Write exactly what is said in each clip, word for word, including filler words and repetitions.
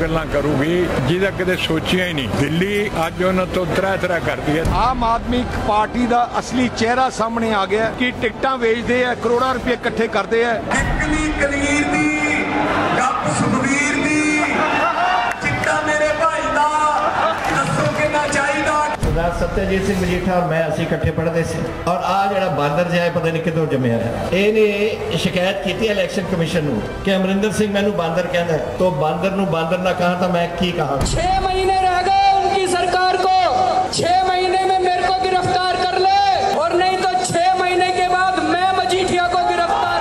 ਗੱਲਾਂ ਕਰੂਗੀ ਜਿਹਦਾ ਕਦੇ ਸੋਚਿਆ ਹੀ ਨਹੀਂ। ਦਿੱਲੀ ਅੱਜ ਉਹਨਾਂ ਤੋਂ ਤਰ੍ਹਾਂ ਤਰ੍ਹਾਂ ਕਰਦੀ ਹੈ। ਆਮ ਆਦਮੀ ਪਾਰਟੀ ਦਾ ਅਸਲੀ ਚਿਹਰਾ ਸਾਹਮਣੇ ਆ ਗਿਆ ਕਿ ਟਿਕਟਾਂ ਵੇਚਦੇ ਆ, ਕਰੋੜਾਂ ਰੁਪਏ ਇਕੱਠੇ ਕਰਦੇ ਆ। ਕਿੱਕਲੀ ਕਲੀਰ ਦੀ ਗੱਪ ਸੁਖਵੀਰ ਦੀ ਚਿੱਟਾ ਮੇਰੇ ਭਾਈ ਦਾ ਦੱਸੋ ਕਿੰਨਾ ਚਾਹੀਦਾ। सरदार सत्यजीत सिंह मजीठा और मैं असी इकट्ठे पढ़ते थे और आ जरा बांदर जाए पता नहीं कितों जमया है। इन्हें शिकायत की इलैक्शन कमीशन नूं कि अमरिंदर सिंह मैनू बांदर कहता है, तो बांदर नूं बांदर ना कहा तो मैं की कहा। छह महीने रह गए उनकी सरकार को, छह महीने में मेरे को गिरफ्तार कर ले और नहीं तो छह महीने के बाद मैं मजीठिया को गिरफ्तार।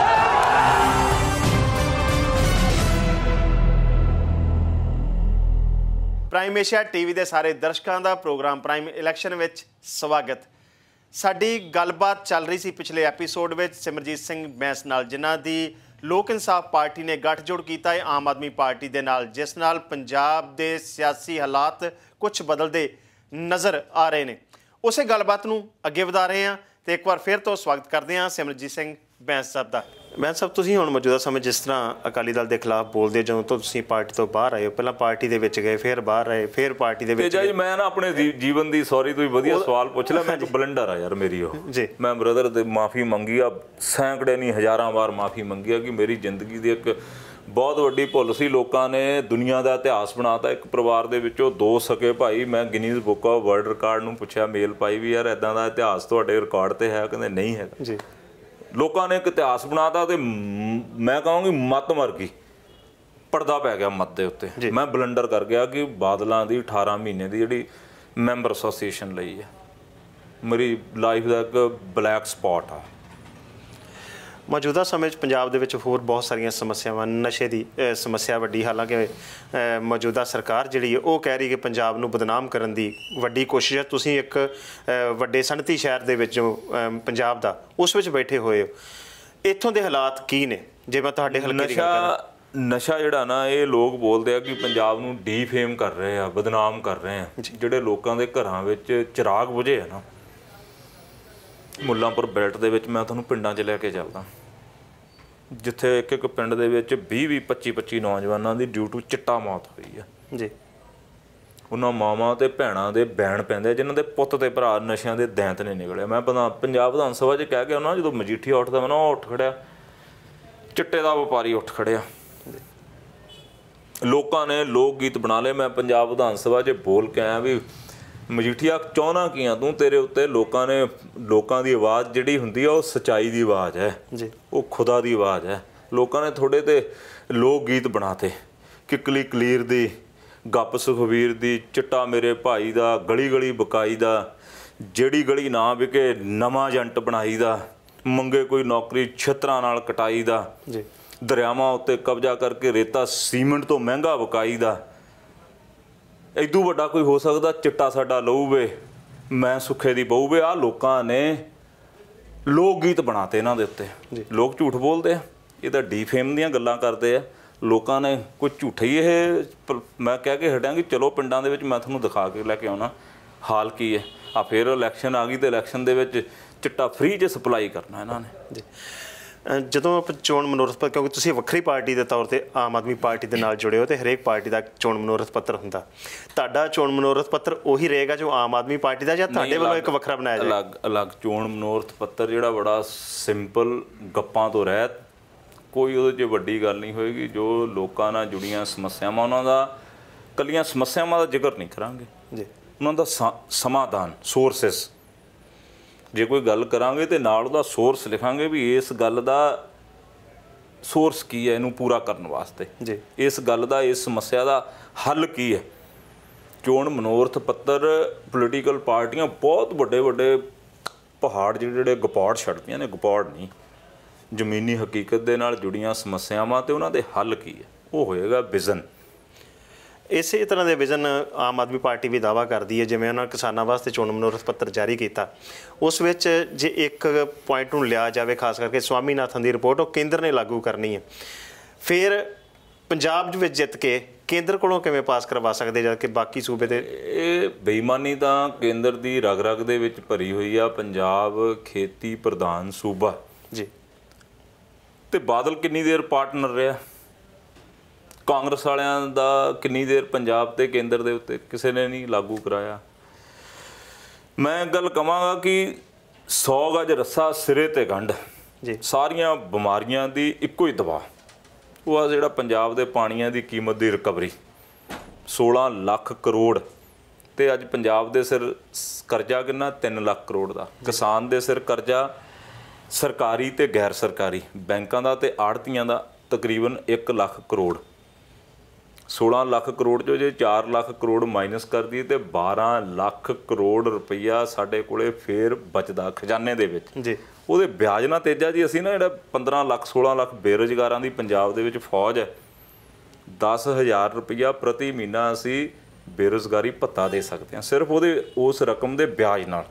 ਪ੍ਰਾਈਮ ਏਸ਼ੀਆ ਟੀਵੀ ਦੇ ਸਾਰੇ ਦਰਸ਼ਕਾਂ ਦਾ ਪ੍ਰੋਗਰਾਮ ਪ੍ਰਾਈਮ ਇਲੈਕਸ਼ਨ ਵਿੱਚ ਸਵਾਗਤ। ਸਾਡੀ ਗੱਲਬਾਤ ਚੱਲ ਰਹੀ ਸੀ ਪਿਛਲੇ ਐਪੀਸੋਡ ਵਿੱਚ ਸਿਮਰਜੀਤ ਸਿੰਘ ਬੈਂਸ ਨਾਲ, ਜਿਨ੍ਹਾਂ ਦੀ ਲੋਕ ਇਨਸਾਫ ਪਾਰਟੀ ਨੇ ਗੱਠਜੋੜ ਕੀਤਾ ਹੈ ਆਮ ਆਦਮੀ ਪਾਰਟੀ ਦੇ ਨਾਲ, ਜਿਸ ਨਾਲ ਪੰਜਾਬ ਦੇ ਸਿਆਸੀ ਹਾਲਾਤ ਕੁਝ ਬਦਲਦੇ ਨਜ਼ਰ ਆ ਰਹੇ ਨੇ। ਉਸੇ ਗੱਲਬਾਤ ਨੂੰ ਅੱਗੇ ਵਧਾ ਰਹੇ ਹਾਂ ਅਤੇ ਇੱਕ ਵਾਰ ਫਿਰ ਤੋਂ ਸਵਾਗਤ ਕਰਦੇ ਹਾਂ ਸਿਮਰਜੀਤ ਸਿੰਘ ਬੈਂਸ ਸਾਹਿਬ ਦਾ। ਬੈਂਸ ਸਾਹਿਬ, ਤੁਸੀਂ ਹੁਣ ਮੌਜੂਦਾ ਸਮੇਂ ਜਿਸ ਤਰ੍ਹਾਂ ਅਕਾਲੀ ਦਲ ਦੇ ਖਿਲਾਫ ਬੋਲਦੇ ਹੋ, ਜਦੋਂ ਤੋਂ ਤੁਸੀਂ ਪਾਰਟੀ ਤੋਂ ਬਾਹਰ ਆਏ ਹੋ, ਪਹਿਲਾਂ ਪਾਰਟੀ ਦੇ ਵਿੱਚ ਗਏ, ਫਿਰ ਬਾਹਰ ਆਏ, ਫਿਰ ਪਾਰਟੀ ਦੇ ਵਿੱਚ ਗਏ। ਮੈਂ ਨਾ ਆਪਣੇ ਜੀਵਨ ਦੀ ਸੌਰੀ ਤੁਸੀਂ ਵਧੀਆ ਸਵਾਲ ਪੁੱਛ ਲਿਆ। ਮੈਂ ਇੱਕ ਬਲੰਡਰ ਆ ਯਾਰ ਮੇਰੀ, ਉਹ ਜੀ ਮੈਂ ਬ੍ਰਦਰ ਦੇ ਮਾਫੀ ਮੰਗੀ ਆ, ਸੈਂਕੜੇ ਨਹੀਂ ਹਜ਼ਾਰਾਂ ਵਾਰ ਮਾਫੀ ਮੰਗੀ ਆ ਕਿ ਮੇਰੀ ਜ਼ਿੰਦਗੀ ਦੀ ਇੱਕ ਬਹੁਤ ਵੱਡੀ ਭੁੱਲ ਸੀ। ਲੋਕਾਂ ਨੇ ਦੁਨੀਆ ਦਾ ਇਤਿਹਾਸ ਬਣਾਤਾ। ਇੱਕ ਪਰਿਵਾਰ ਦੇ ਵਿੱਚੋਂ ਦੋ ਸਕੇ ਭਾਈ, ਮੈਂ Guinness book of world record ਨੂੰ ਪੁੱਛਿਆ, ਮੇਲ ਪਾਈ ਵੀ ਯਾਰ ਇੱਦਾਂ ਦਾ ਇਤਿਹਾਸ ਤੁਹਾਡੇ ਰਿਕਾਰਡ 'ਤੇ ਹੈ? ਕਹਿੰਦੇ ਨਹੀਂ ਹੈਗਾ ਜੀ। ਲੋਕਾਂ ਨੇ ਇੱਕ ਇਤਿਹਾਸ ਬਣਾਤਾ ਅਤੇ ਮੈਂ ਕਹਾਂਗੀ ਮੱਤ ਮਰ ਗਈ, ਪਰਦਾ ਪੈ ਗਿਆ ਮੱਤ ਦੇ ਉੱਤੇ। ਮੈਂ ਬਲੰਡਰ ਕਰ ਗਿਆ ਕਿ ਬਾਦਲਾਂ ਦੀ ਅਠਾਰਾਂ ਮਹੀਨੇ ਦੀ ਜਿਹੜੀ ਮੈਂਬਰ ਐਸੋਸੀਏਸ਼ਨ ਲਈ ਹੈ, ਮੇਰੀ ਲਾਈਫ ਦਾ ਇੱਕ ਬਲੈਕ ਸਪੌਟ ਆ। ਮੌਜੂਦਾ ਸਮੇਂ 'ਚ ਪੰਜਾਬ ਦੇ ਵਿੱਚ ਹੋਰ ਬਹੁਤ ਸਾਰੀਆਂ ਸਮੱਸਿਆਵਾਂ, ਨਸ਼ੇ ਦੀ ਸਮੱਸਿਆ ਵੱਡੀ, ਹਾਲਾਂਕਿ ਮੌਜੂਦਾ ਸਰਕਾਰ ਜਿਹੜੀ ਹੈ ਉਹ ਕਹਿ ਰਹੀ ਕਿ ਪੰਜਾਬ ਨੂੰ ਬਦਨਾਮ ਕਰਨ ਦੀ ਵੱਡੀ ਕੋਸ਼ਿਸ਼ ਹੈ। ਤੁਸੀਂ ਇੱਕ ਵੱਡੇ ਸਨਅਤੀ ਸ਼ਹਿਰ ਦੇ ਵਿੱਚੋਂ ਪੰਜਾਬ ਦਾ, ਉਸ ਵਿੱਚ ਬੈਠੇ ਹੋਏ ਹੋ, ਇੱਥੋਂ ਦੇ ਹਾਲਾਤ ਕੀ ਨੇ? ਜੇ ਮੈਂ ਤੁਹਾਡੇ ਹਲਕੇ ਦੀ ਗੱਲ ਕਰਾਂ, ਨਸ਼ਾ ਜਿਹੜਾ ਨਾ, ਇਹ ਲੋਕ ਬੋਲਦੇ ਆ ਕਿ ਪੰਜਾਬ ਨੂੰ ਡੀਫੇਮ ਕਰ ਰਹੇ ਆ, ਬਦਨਾਮ ਕਰ ਰਹੇ ਆ। ਜਿਹੜੇ ਲੋਕਾਂ ਦੇ ਘਰਾਂ ਵਿੱਚ ਚਿਰਾਗ ਬੁਝੇ ਆ ਨਾ, ਮੁੱਲਾਂਪੁਰ ਬੈਲਟ ਦੇ ਵਿੱਚ ਮੈਂ ਤੁਹਾਨੂੰ ਪਿੰਡਾਂ 'ਚ ਲੈ ਕੇ ਚੱਲਦਾ, ਜਿੱਥੇ ਇੱਕ ਇੱਕ ਪਿੰਡ ਦੇ ਵਿੱਚ ਵੀਹ ਵੀਹ ਪੱਚੀ ਪੱਚੀ ਨੌਜਵਾਨਾਂ ਦੀ ਡਿਊ ਟੂ ਚਿੱਟਾ ਮੌਤ ਹੋਈ ਆ ਜੀ। ਉਹਨਾਂ ਮਾਵਾਂ ਅਤੇ ਭੈਣਾਂ ਦੇ ਬੈਣ ਪੈਂਦੇ ਜਿਨ੍ਹਾਂ ਦੇ ਪੁੱਤ ਅਤੇ ਭਰਾ ਨਸ਼ਿਆਂ ਦੇ ਦੈਂਤ ਨੇ ਨਿਕਲਿਆ। ਮੈਂ ਪਤਾ ਪੰਜਾਬ ਵਿਧਾਨ ਸਭਾ 'ਚ ਕਹਿ ਕੇ ਉਹਨਾਂ ਜਦੋਂ ਮਜੀਠੀਆ ਉੱਠਦਾ ਮੈਂ ਨਾ, ਉਹ ਉੱਠ ਖੜਿਆ, ਚਿੱਟੇ ਦਾ ਵਪਾਰੀ ਉੱਠ ਖੜਿਆ। ਲੋਕਾਂ ਨੇ ਲੋਕ ਗੀਤ ਬਣਾ ਲਏ। ਮੈਂ ਪੰਜਾਬ ਵਿਧਾਨ ਸਭਾ 'ਚ ਬੋਲ ਕੇ ਆਇਆ ਵੀ ਮਜੀਠੀਆ ਚਾਹੁੰਦਾ ਕੀ ਆ ਤੂੰ, ਤੇਰੇ ਉੱਤੇ ਲੋਕਾਂ ਨੇ, ਲੋਕਾਂ ਦੀ ਆਵਾਜ਼ ਜਿਹੜੀ ਹੁੰਦੀ ਆ ਉਹ ਸੱਚਾਈ ਦੀ ਆਵਾਜ਼ ਹੈ ਜੀ, ਉਹ ਖੁਦਾ ਦੀ ਆਵਾਜ਼ ਹੈ। ਲੋਕਾਂ ਨੇ ਤੁਹਾਡੇ 'ਤੇ ਲੋਕ ਗੀਤ ਬਣਾਤੇ, ਕਿੱਕਲੀ ਕਲੀਰ ਦੀ, ਗੱਪ ਸੁਖਵੀਰ ਦੀ, ਚਿੱਟਾ ਮੇਰੇ ਭਾਈ ਦਾ, ਗਲੀ ਗਲੀ ਬਕਾਈ ਦਾ, ਜਿਹੜੀ ਗਲੀ ਨਾ ਵਿਕੇ ਨਵਾਂ ਏਜੰਟ ਬਣਾਈ ਦਾ, ਮੰਗੇ ਕੋਈ ਨੌਕਰੀ ਛਿੱਤਰਾਂ ਨਾਲ ਕਟਾਈ ਦਾ ਜੀ, ਦਰਿਆਵਾਂ ਉੱਤੇ ਕਬਜ਼ਾ ਕਰਕੇ ਰੇਤਾ ਸੀਮੈਂਟ ਤੋਂ ਮਹਿੰਗਾ ਵਿਕਾਈ ਦਾ। ਇਦੋਂ ਵੱਡਾ ਕੋਈ ਹੋ ਸਕਦਾ? ਚਿੱਟਾ ਸਾਡਾ ਲਹੂ ਵੇ, ਮੈਂ ਸੁੱਖੇ ਦੀ ਬਹੂ ਵੇ। ਆਹ ਲੋਕਾਂ ਨੇ ਲੋਕ ਗੀਤ ਬਣਾਤੇ ਇਹਨਾਂ ਦੇ ਉੱਤੇ। ਲੋਕ ਝੂਠ ਬੋਲਦੇ ਆ, ਇਹ ਤਾਂ ਡੀਫੇਮ ਦੀਆਂ ਗੱਲਾਂ ਕਰਦੇ ਆ। ਲੋਕਾਂ ਨੇ ਕੋਈ ਝੂਠਾ ਹੀ ਇਹ ਮੈਂ ਕਹਿ ਕੇ ਹਟਿਆ ਕਿ ਚਲੋ ਪਿੰਡਾਂ ਦੇ ਵਿੱਚ ਮੈਂ ਤੁਹਾਨੂੰ ਦਿਖਾ ਕੇ ਲੈ ਕੇ ਆਉਣਾ ਹਾਲ ਕੀ ਹੈ। ਆ ਫਿਰ ਇਲੈਕਸ਼ਨ ਆ ਗਈ ਅਤੇ ਇਲੈਕਸ਼ਨ ਦੇ ਵਿੱਚ ਚਿੱਟਾ ਫ੍ਰੀ 'ਚ ਸਪਲਾਈ ਕਰਨਾ ਇਹਨਾਂ ਨੇ ਜੀ। ਜਦੋਂ ਆਪਾਂ ਚੋਣ ਮਨੋਰਥ ਪੱਤਰ, ਕਿਉਂਕਿ ਤੁਸੀਂ ਵੱਖਰੀ ਪਾਰਟੀ ਦੇ ਤੌਰ 'ਤੇ ਆਮ ਆਦਮੀ ਪਾਰਟੀ ਦੇ ਨਾਲ ਜੁੜੇ ਹੋ ਅਤੇ ਹਰੇਕ ਪਾਰਟੀ ਦਾ ਚੋਣ ਮਨੋਰਥ ਪੱਤਰ ਹੁੰਦਾ, ਤੁਹਾਡਾ ਚੋਣ ਮਨੋਰਥ ਪੱਤਰ ਉਹੀ ਰਹੇਗਾ ਜੋ ਆਮ ਆਦਮੀ ਪਾਰਟੀ ਦਾ, ਜਾਂ ਤੁਹਾਡੇ ਵੱਲੋਂ ਇੱਕ ਵੱਖਰਾ ਬਣਾਇਆ ਜਾਏ? ਅਲੱਗ ਅਲੱਗ ਚੋਣ ਮਨੋਰਥ ਪੱਤਰ ਜਿਹੜਾ ਬੜਾ ਸਿੰਪਲ, ਗੱਪਾਂ ਤੋਂ ਰਹਿਤ, ਕੋਈ ਉਹਦੇ 'ਚ ਵੱਡੀ ਗੱਲ ਨਹੀਂ ਹੋਏਗੀ। ਜੋ ਲੋਕਾਂ ਨਾਲ ਜੁੜੀਆਂ ਸਮੱਸਿਆਵਾਂ, ਉਹਨਾਂ ਦਾ ਇਕੱਲੀਆਂ ਸਮੱਸਿਆਵਾਂ ਦਾ ਜ਼ਿਕਰ ਨਹੀਂ ਕਰਾਂਗੇ ਜੀ, ਉਹਨਾਂ ਦਾ ਸਮਾਧਾਨ, ਸੋਰਸਿਸ ਜੇ ਕੋਈ ਗੱਲ ਕਰਾਂਗੇ ਤਾਂ ਨਾਲ ਉਹਦਾ ਸੋਰਸ ਲਿਖਾਂਗੇ ਵੀ ਇਸ ਗੱਲ ਦਾ ਸੋਰਸ ਕੀ ਹੈ ਇਹਨੂੰ ਪੂਰਾ ਕਰਨ ਵਾਸਤੇ ਜੀ, ਇਸ ਗੱਲ ਦਾ, ਇਸ ਸਮੱਸਿਆ ਦਾ ਹੱਲ ਕੀ ਹੈ। ਚੋਣ ਮਨੋਰਥ ਪੱਤਰ ਪੋਲੀਟੀਕਲ ਪਾਰਟੀਆਂ ਬਹੁਤ ਵੱਡੇ ਵੱਡੇ ਪਹਾੜ ਜਿਹੜੇ ਜਿਹੜੇ ਗਪੌੜ ਛੱਡਦੀਆਂ ਨੇ, ਗਪੌੜ ਨਹੀਂ, ਜ਼ਮੀਨੀ ਹਕੀਕਤ ਦੇ ਨਾਲ ਜੁੜੀਆਂ ਸਮੱਸਿਆਵਾਂ ਅਤੇ ਉਹਨਾਂ ਦੇ ਹੱਲ ਕੀ ਹੈ, ਉਹ ਹੋਏਗਾ ਵਿਜ਼ਨ। ਇਸੇ ਤਰ੍ਹਾਂ ਦੇ ਵਿਜ਼ਨ ਆਮ ਆਦਮੀ ਪਾਰਟੀ ਵੀ ਦਾਅਵਾ ਕਰਦੀ ਹੈ। ਜਿਵੇਂ ਉਹਨਾਂ ਕਿਸਾਨਾਂ ਵਾਸਤੇ ਚੋਣ ਮਨੋਰਥ ਪੱਤਰ ਜਾਰੀ ਕੀਤਾ, ਉਸ ਵਿੱਚ ਜੇ ਇੱਕ ਪੁਆਇੰਟ ਨੂੰ ਲਿਆ ਜਾਵੇ, ਖਾਸ ਕਰਕੇ ਸਵਾਮੀਨਾਥਨ ਦੀ ਰਿਪੋਰਟ, ਉਹ ਕੇਂਦਰ ਨੇ ਲਾਗੂ ਕਰਨੀ ਹੈ। ਫਿਰ ਪੰਜਾਬ ਵਿੱਚ ਜਿੱਤ ਕੇ ਕੇਂਦਰ ਕੋਲੋਂ ਕਿਵੇਂ ਪਾਸ ਕਰਵਾ ਸਕਦੇ ਜਦ ਕਿ ਬਾਕੀ ਸੂਬੇ 'ਤੇ? ਇਹ ਬੇਈਮਾਨੀ ਤਾਂ ਕੇਂਦਰ ਦੀ ਰਗ ਰਗ ਦੇ ਵਿੱਚ ਭਰੀ ਹੋਈ ਆ। ਪੰਜਾਬ ਖੇਤੀ ਪ੍ਰਧਾਨ ਸੂਬਾ ਜੀ, ਅਤੇ ਬਾਦਲ ਕਿੰਨੀ ਦੇਰ ਪਾਰਟਨਰ ਰਿਹਾ? ਕਾਂਗਰਸ ਵਾਲਿਆਂ ਦਾ ਕਿੰਨੀ ਦੇਰ ਪੰਜਾਬ ਤੇ ਕੇਂਦਰ ਦੇ ਉੱਤੇ ਕਿਸੇ ਨੇ ਨਹੀਂ ਲਾਗੂ ਕਰਾਇਆ। ਮੈਂ ਗੱਲ ਕਹਾਂਗਾ ਕਿ ਸੌ ਗਜ ਰੱਸਾ ਸਿਰੇ ਤੇ ਗੰਢ ਜੀ, ਸਾਰੀਆਂ ਬਿਮਾਰੀਆਂ ਦੀ ਇੱਕੋ ਹੀ ਦਵਾ, ਉਹ ਆ ਜਿਹੜਾ ਪੰਜਾਬ ਦੇ ਪਾਣੀਆਂ ਦੀ ਕੀਮਤ ਦੀ ਰਿਕਵਰੀ ਸੋਲਾਂ ਲੱਖ ਕਰੋੜ, ਤੇ ਅੱਜ ਪੰਜਾਬ ਦੇ ਸਿਰ ਕਰਜ਼ਾ ਕਿੰਨਾ ਤਿੰਨ ਲੱਖ ਕਰੋੜ ਦਾ, ਕਿਸਾਨ ਦੇ ਸਿਰ ਕਰਜ਼ਾ ਸਰਕਾਰੀ ਤੇ ਗੈਰ ਸਰਕਾਰੀ ਬੈਂਕਾਂ ਦਾ ਤੇ ਆੜਤੀਆਂ ਦਾ ਤਕਰੀਬਨ ਇੱਕ ਲੱਖ ਕਰੋੜ। ਸੋਲਾਂ ਲੱਖ ਕਰੋੜ 'ਚੋਂ ਜੇ ਚਾਰ ਲੱਖ ਕਰੋੜ ਮਾਈਨਸ ਕਰ ਦਈਏ ਤੇ ਬਾਰਾਂ ਲੱਖ ਕਰੋੜ ਰੁਪਈਆ ਸਾਡੇ ਕੋਲੇ ਫੇਰ ਬਚਦਾ ਖਜ਼ਾਨੇ ਦੇ ਵਿੱਚ ਜੀ। ਉਹਦੇ ਵਿਆਜ ਨਾਲ ਤੇਜਾ ਜੀ ਅਸੀਂ ਨਾ ਜਿਹੜਾ ਪੰਦਰਾਂ ਲੱਖ ਸੋਲਾਂ ਲੱਖ ਬੇਰੁਜ਼ਗਾਰਾਂ ਦੀ ਪੰਜਾਬ ਦੇ ਵਿੱਚ ਫੌਜ ਹੈ, ਦਸ ਹਜ਼ਾਰ ਰੁਪਈਆ ਪ੍ਰਤੀ ਮਹੀਨਾ ਅਸੀਂ ਬੇਰੁਜ਼ਗਾਰੀ ਭੱਤਾ ਦੇ ਸਕਦੇ ਹਾਂ ਸਿਰਫ ਉਹਦੇ ਉਸ ਰਕਮ ਦੇ ਵਿਆਜ ਨਾਲ।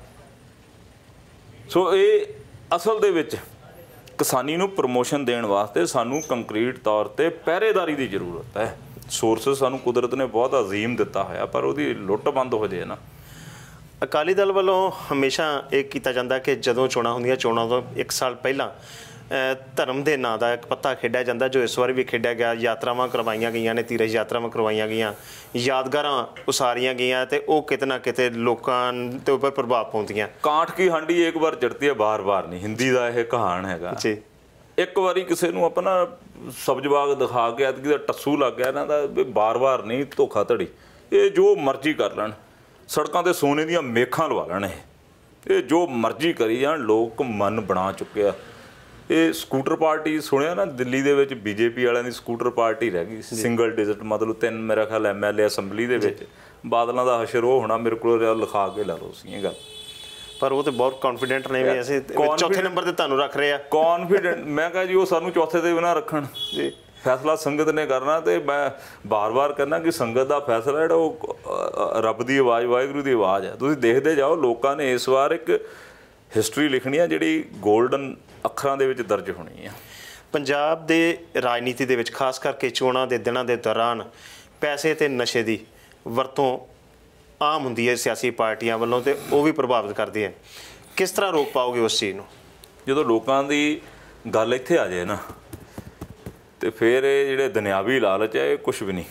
ਸੋ ਇਹ ਅਸਲ ਦੇ ਵਿੱਚ ਕਿਸਾਨੀ ਨੂੰ ਪ੍ਰਮੋਸ਼ਨ ਦੇਣ ਵਾਸਤੇ ਸਾਨੂੰ ਕੰਕਰੀਟ ਤੌਰ ਤੇ ਪਹਿਰੇਦਾਰੀ ਦੀ ਜ਼ਰੂਰਤ ਹੈ। ਸੋਰਸਿਸ ਸਾਨੂੰ ਕੁਦਰਤ ਨੇ ਬਹੁਤ ਅਜ਼ੀਮ ਦਿੱਤਾ ਹੋਇਆ, ਪਰ ਉਹਦੀ ਲੁੱਟ ਬੰਦ ਹੋ ਜਾਏ ਨਾ। ਅਕਾਲੀ ਦਲ ਵੱਲੋਂ ਹਮੇਸ਼ਾ ਇਹ ਕੀਤਾ ਜਾਂਦਾ ਕਿ ਜਦੋਂ ਚੋਣਾਂ ਹੁੰਦੀਆਂ, ਚੋਣਾਂ ਤੋਂ ਇੱਕ ਸਾਲ ਪਹਿਲਾਂ ਧਰਮ ਦੇ ਨਾਂ ਦਾ ਇੱਕ ਪੱਤਾ ਖੇਡਿਆ ਜਾਂਦਾ, ਜੋ ਇਸ ਵਾਰ ਵੀ ਖੇਡਿਆ ਗਿਆ। ਯਾਤਰਾਵਾਂ ਕਰਵਾਈਆਂ ਗਈਆਂ ਨੇ, ਤੀਰਥ ਯਾਤਰਾਵਾਂ ਕਰਵਾਈਆਂ ਗਈਆਂ, ਯਾਦਗਾਰਾਂ ਉਸਾਰੀਆਂ ਗਈਆਂ, ਤੇ ਉਹ ਕਿਤੇ ਨਾ ਕਿਤੇ ਲੋਕਾਂ ਦੇ ਉੱਪਰ ਪ੍ਰਭਾਵ ਪਾਉਂਦੀਆਂ। ਕਾਂਠ ਕੀ ਹਾਂਡੀ ਇੱਕ ਵਾਰ ਚੜ੍ਹਤੀ ਹੈ ਬਾਰ ਬਾਰ ਨਹੀਂ, ਹਿੰਦੀ ਦਾ ਇਹ ਕਹਾਣ ਹੈਗਾ ਜੀ। ਇੱਕ ਵਾਰੀ ਕਿਸੇ ਨੂੰ ਆਪਣਾ ਸਬਜ਼ ਬਾਗ ਦਿਖਾ ਕੇ ਐਤਕੀ ਦਾ ਟੱਸੂ ਲੱਗ ਗਿਆ ਇਹਨਾਂ ਦਾ, ਵੀ ਬਾਰ ਬਾਰ ਨਹੀਂ ਧੋਖਾ ਧੜੀ, ਇਹ ਜੋ ਮਰਜ਼ੀ ਕਰ ਲੈਣ, ਸੜਕਾਂ 'ਤੇ ਸੋਨੇ ਦੀਆਂ ਮੇਖਾਂ ਲਵਾ ਲੈਣ, ਇਹ ਇਹ ਜੋ ਮਰਜ਼ੀ ਕਰੀ ਜਾਣ, ਲੋਕ ਮਨ ਬਣਾ ਚੁੱਕੇ ਆ। ਇਹ ਸਕੂਟਰ ਪਾਰਟੀ ਸੁਣਿਆ ਨਾ, ਦਿੱਲੀ ਦੇ ਵਿੱਚ ਬੀਜੇਪੀ ਵਾਲਿਆਂ ਦੀ ਸਕੂਟਰ ਪਾਰਟੀ ਰਹਿ ਗਈ, ਸਿੰਗਲ ਡਿਜਿਟ, ਮਤਲਬ ਤਿੰਨ ਮੇਰਾ ਖਿਆਲ ਐਮ ਐਲ ਏ ਅਸੈਂਬਲੀ ਦੇ ਵਿੱਚ। ਬਾਦਲਾਂ ਦਾ ਹਸ਼ਰ ਉਹ ਹੋਣਾ, ਮੇਰੇ ਕੋਲ ਲਿਖਾ ਕੇ ਲਾ ਲਓ ਸੀ ਇਹ ਗੱਲ। ਪਰ ਉਹ ਤੇ ਬਹੁਤ ਕੌਨਫੀਡੈਂਟ ਨੇ ਵੀ ਅਸੀਂ ਚੌਥੇ ਨੰਬਰ ਤੇ ਤੁਹਾਨੂੰ ਰੱਖ ਰਹੇ ਆ। ਕੌਨਫੀਡੈਂਟ ਮੈਂ ਕਿਹਾ ਜੀ ਉਹ ਸਾਨੂੰ ਚੌਥੇ ਤੇ ਵੀ ਨਾ ਰੱਖਣ ਜੀ, ਫੈਸਲਾ ਸੰਗਤ ਨੇ ਕਰਨਾ। ਤੇ ਮੈਂ ਬਾਰ-ਬਾਰ ਕਹਿੰਦਾ ਕਿ ਸੰਗਤ ਦਾ ਫੈਸਲਾ ਜਿਹੜਾ ਉਹ ਰੱਬ ਦੀ ਆਵਾਜ਼, ਵਾਹਿਗੁਰੂ ਦੀ ਆਵਾਜ਼ ਹੈ। ਤੁਸੀਂ ਦੇਖਦੇ ਜਾਓ, ਲੋਕਾਂ ਨੇ ਇਸ ਵਾਰ ਇੱਕ ਹਿਸਟਰੀ ਲਿਖਣੀ ਆ ਜਿਹੜੀ ਗੋਲਡਨ ਅੱਖਰਾਂ ਦੇ ਵਿੱਚ ਦਰਜ ਹੋਣੀ ਆ। ਪੰਜਾਬ ਦੇ ਰਾਜਨੀਤੀ ਦੇ ਵਿੱਚ ਖਾਸ ਕਰਕੇ ਚੋਣਾਂ ਦੇ ਦਿਨਾਂ ਦੇ ਦੌਰਾਨ ਪੈਸੇ ਤੇ ਨਸ਼ੇ ਦੀ ਵਰਤੋਂ ਆਮ ਹੁੰਦੀ ਹੈ ਸਿਆਸੀ ਪਾਰਟੀਆਂ ਵੱਲੋਂ, ਤੇ ਉਹ ਵੀ ਪ੍ਰਭਾਵਿਤ ਕਰਦੀ ਹੈ। ਕਿਸ ਤਰ੍ਹਾਂ ਰੋਕ ਪਾਓਗੇ ਉਸ ਚੀਜ਼ ਨੂੰ? ਜਦੋਂ ਲੋਕਾਂ ਦੀ ਗੱਲ ਇੱਥੇ ਆ ਜਾਏ ਨਾ, ਤੇ ਫਿਰ ਇਹ ਜਿਹੜੇ ਦੁਨਿਆਵੀ ਲਾਲਚ ਹੈ ਇਹ ਕੁਛ ਵੀ ਨਹੀਂ।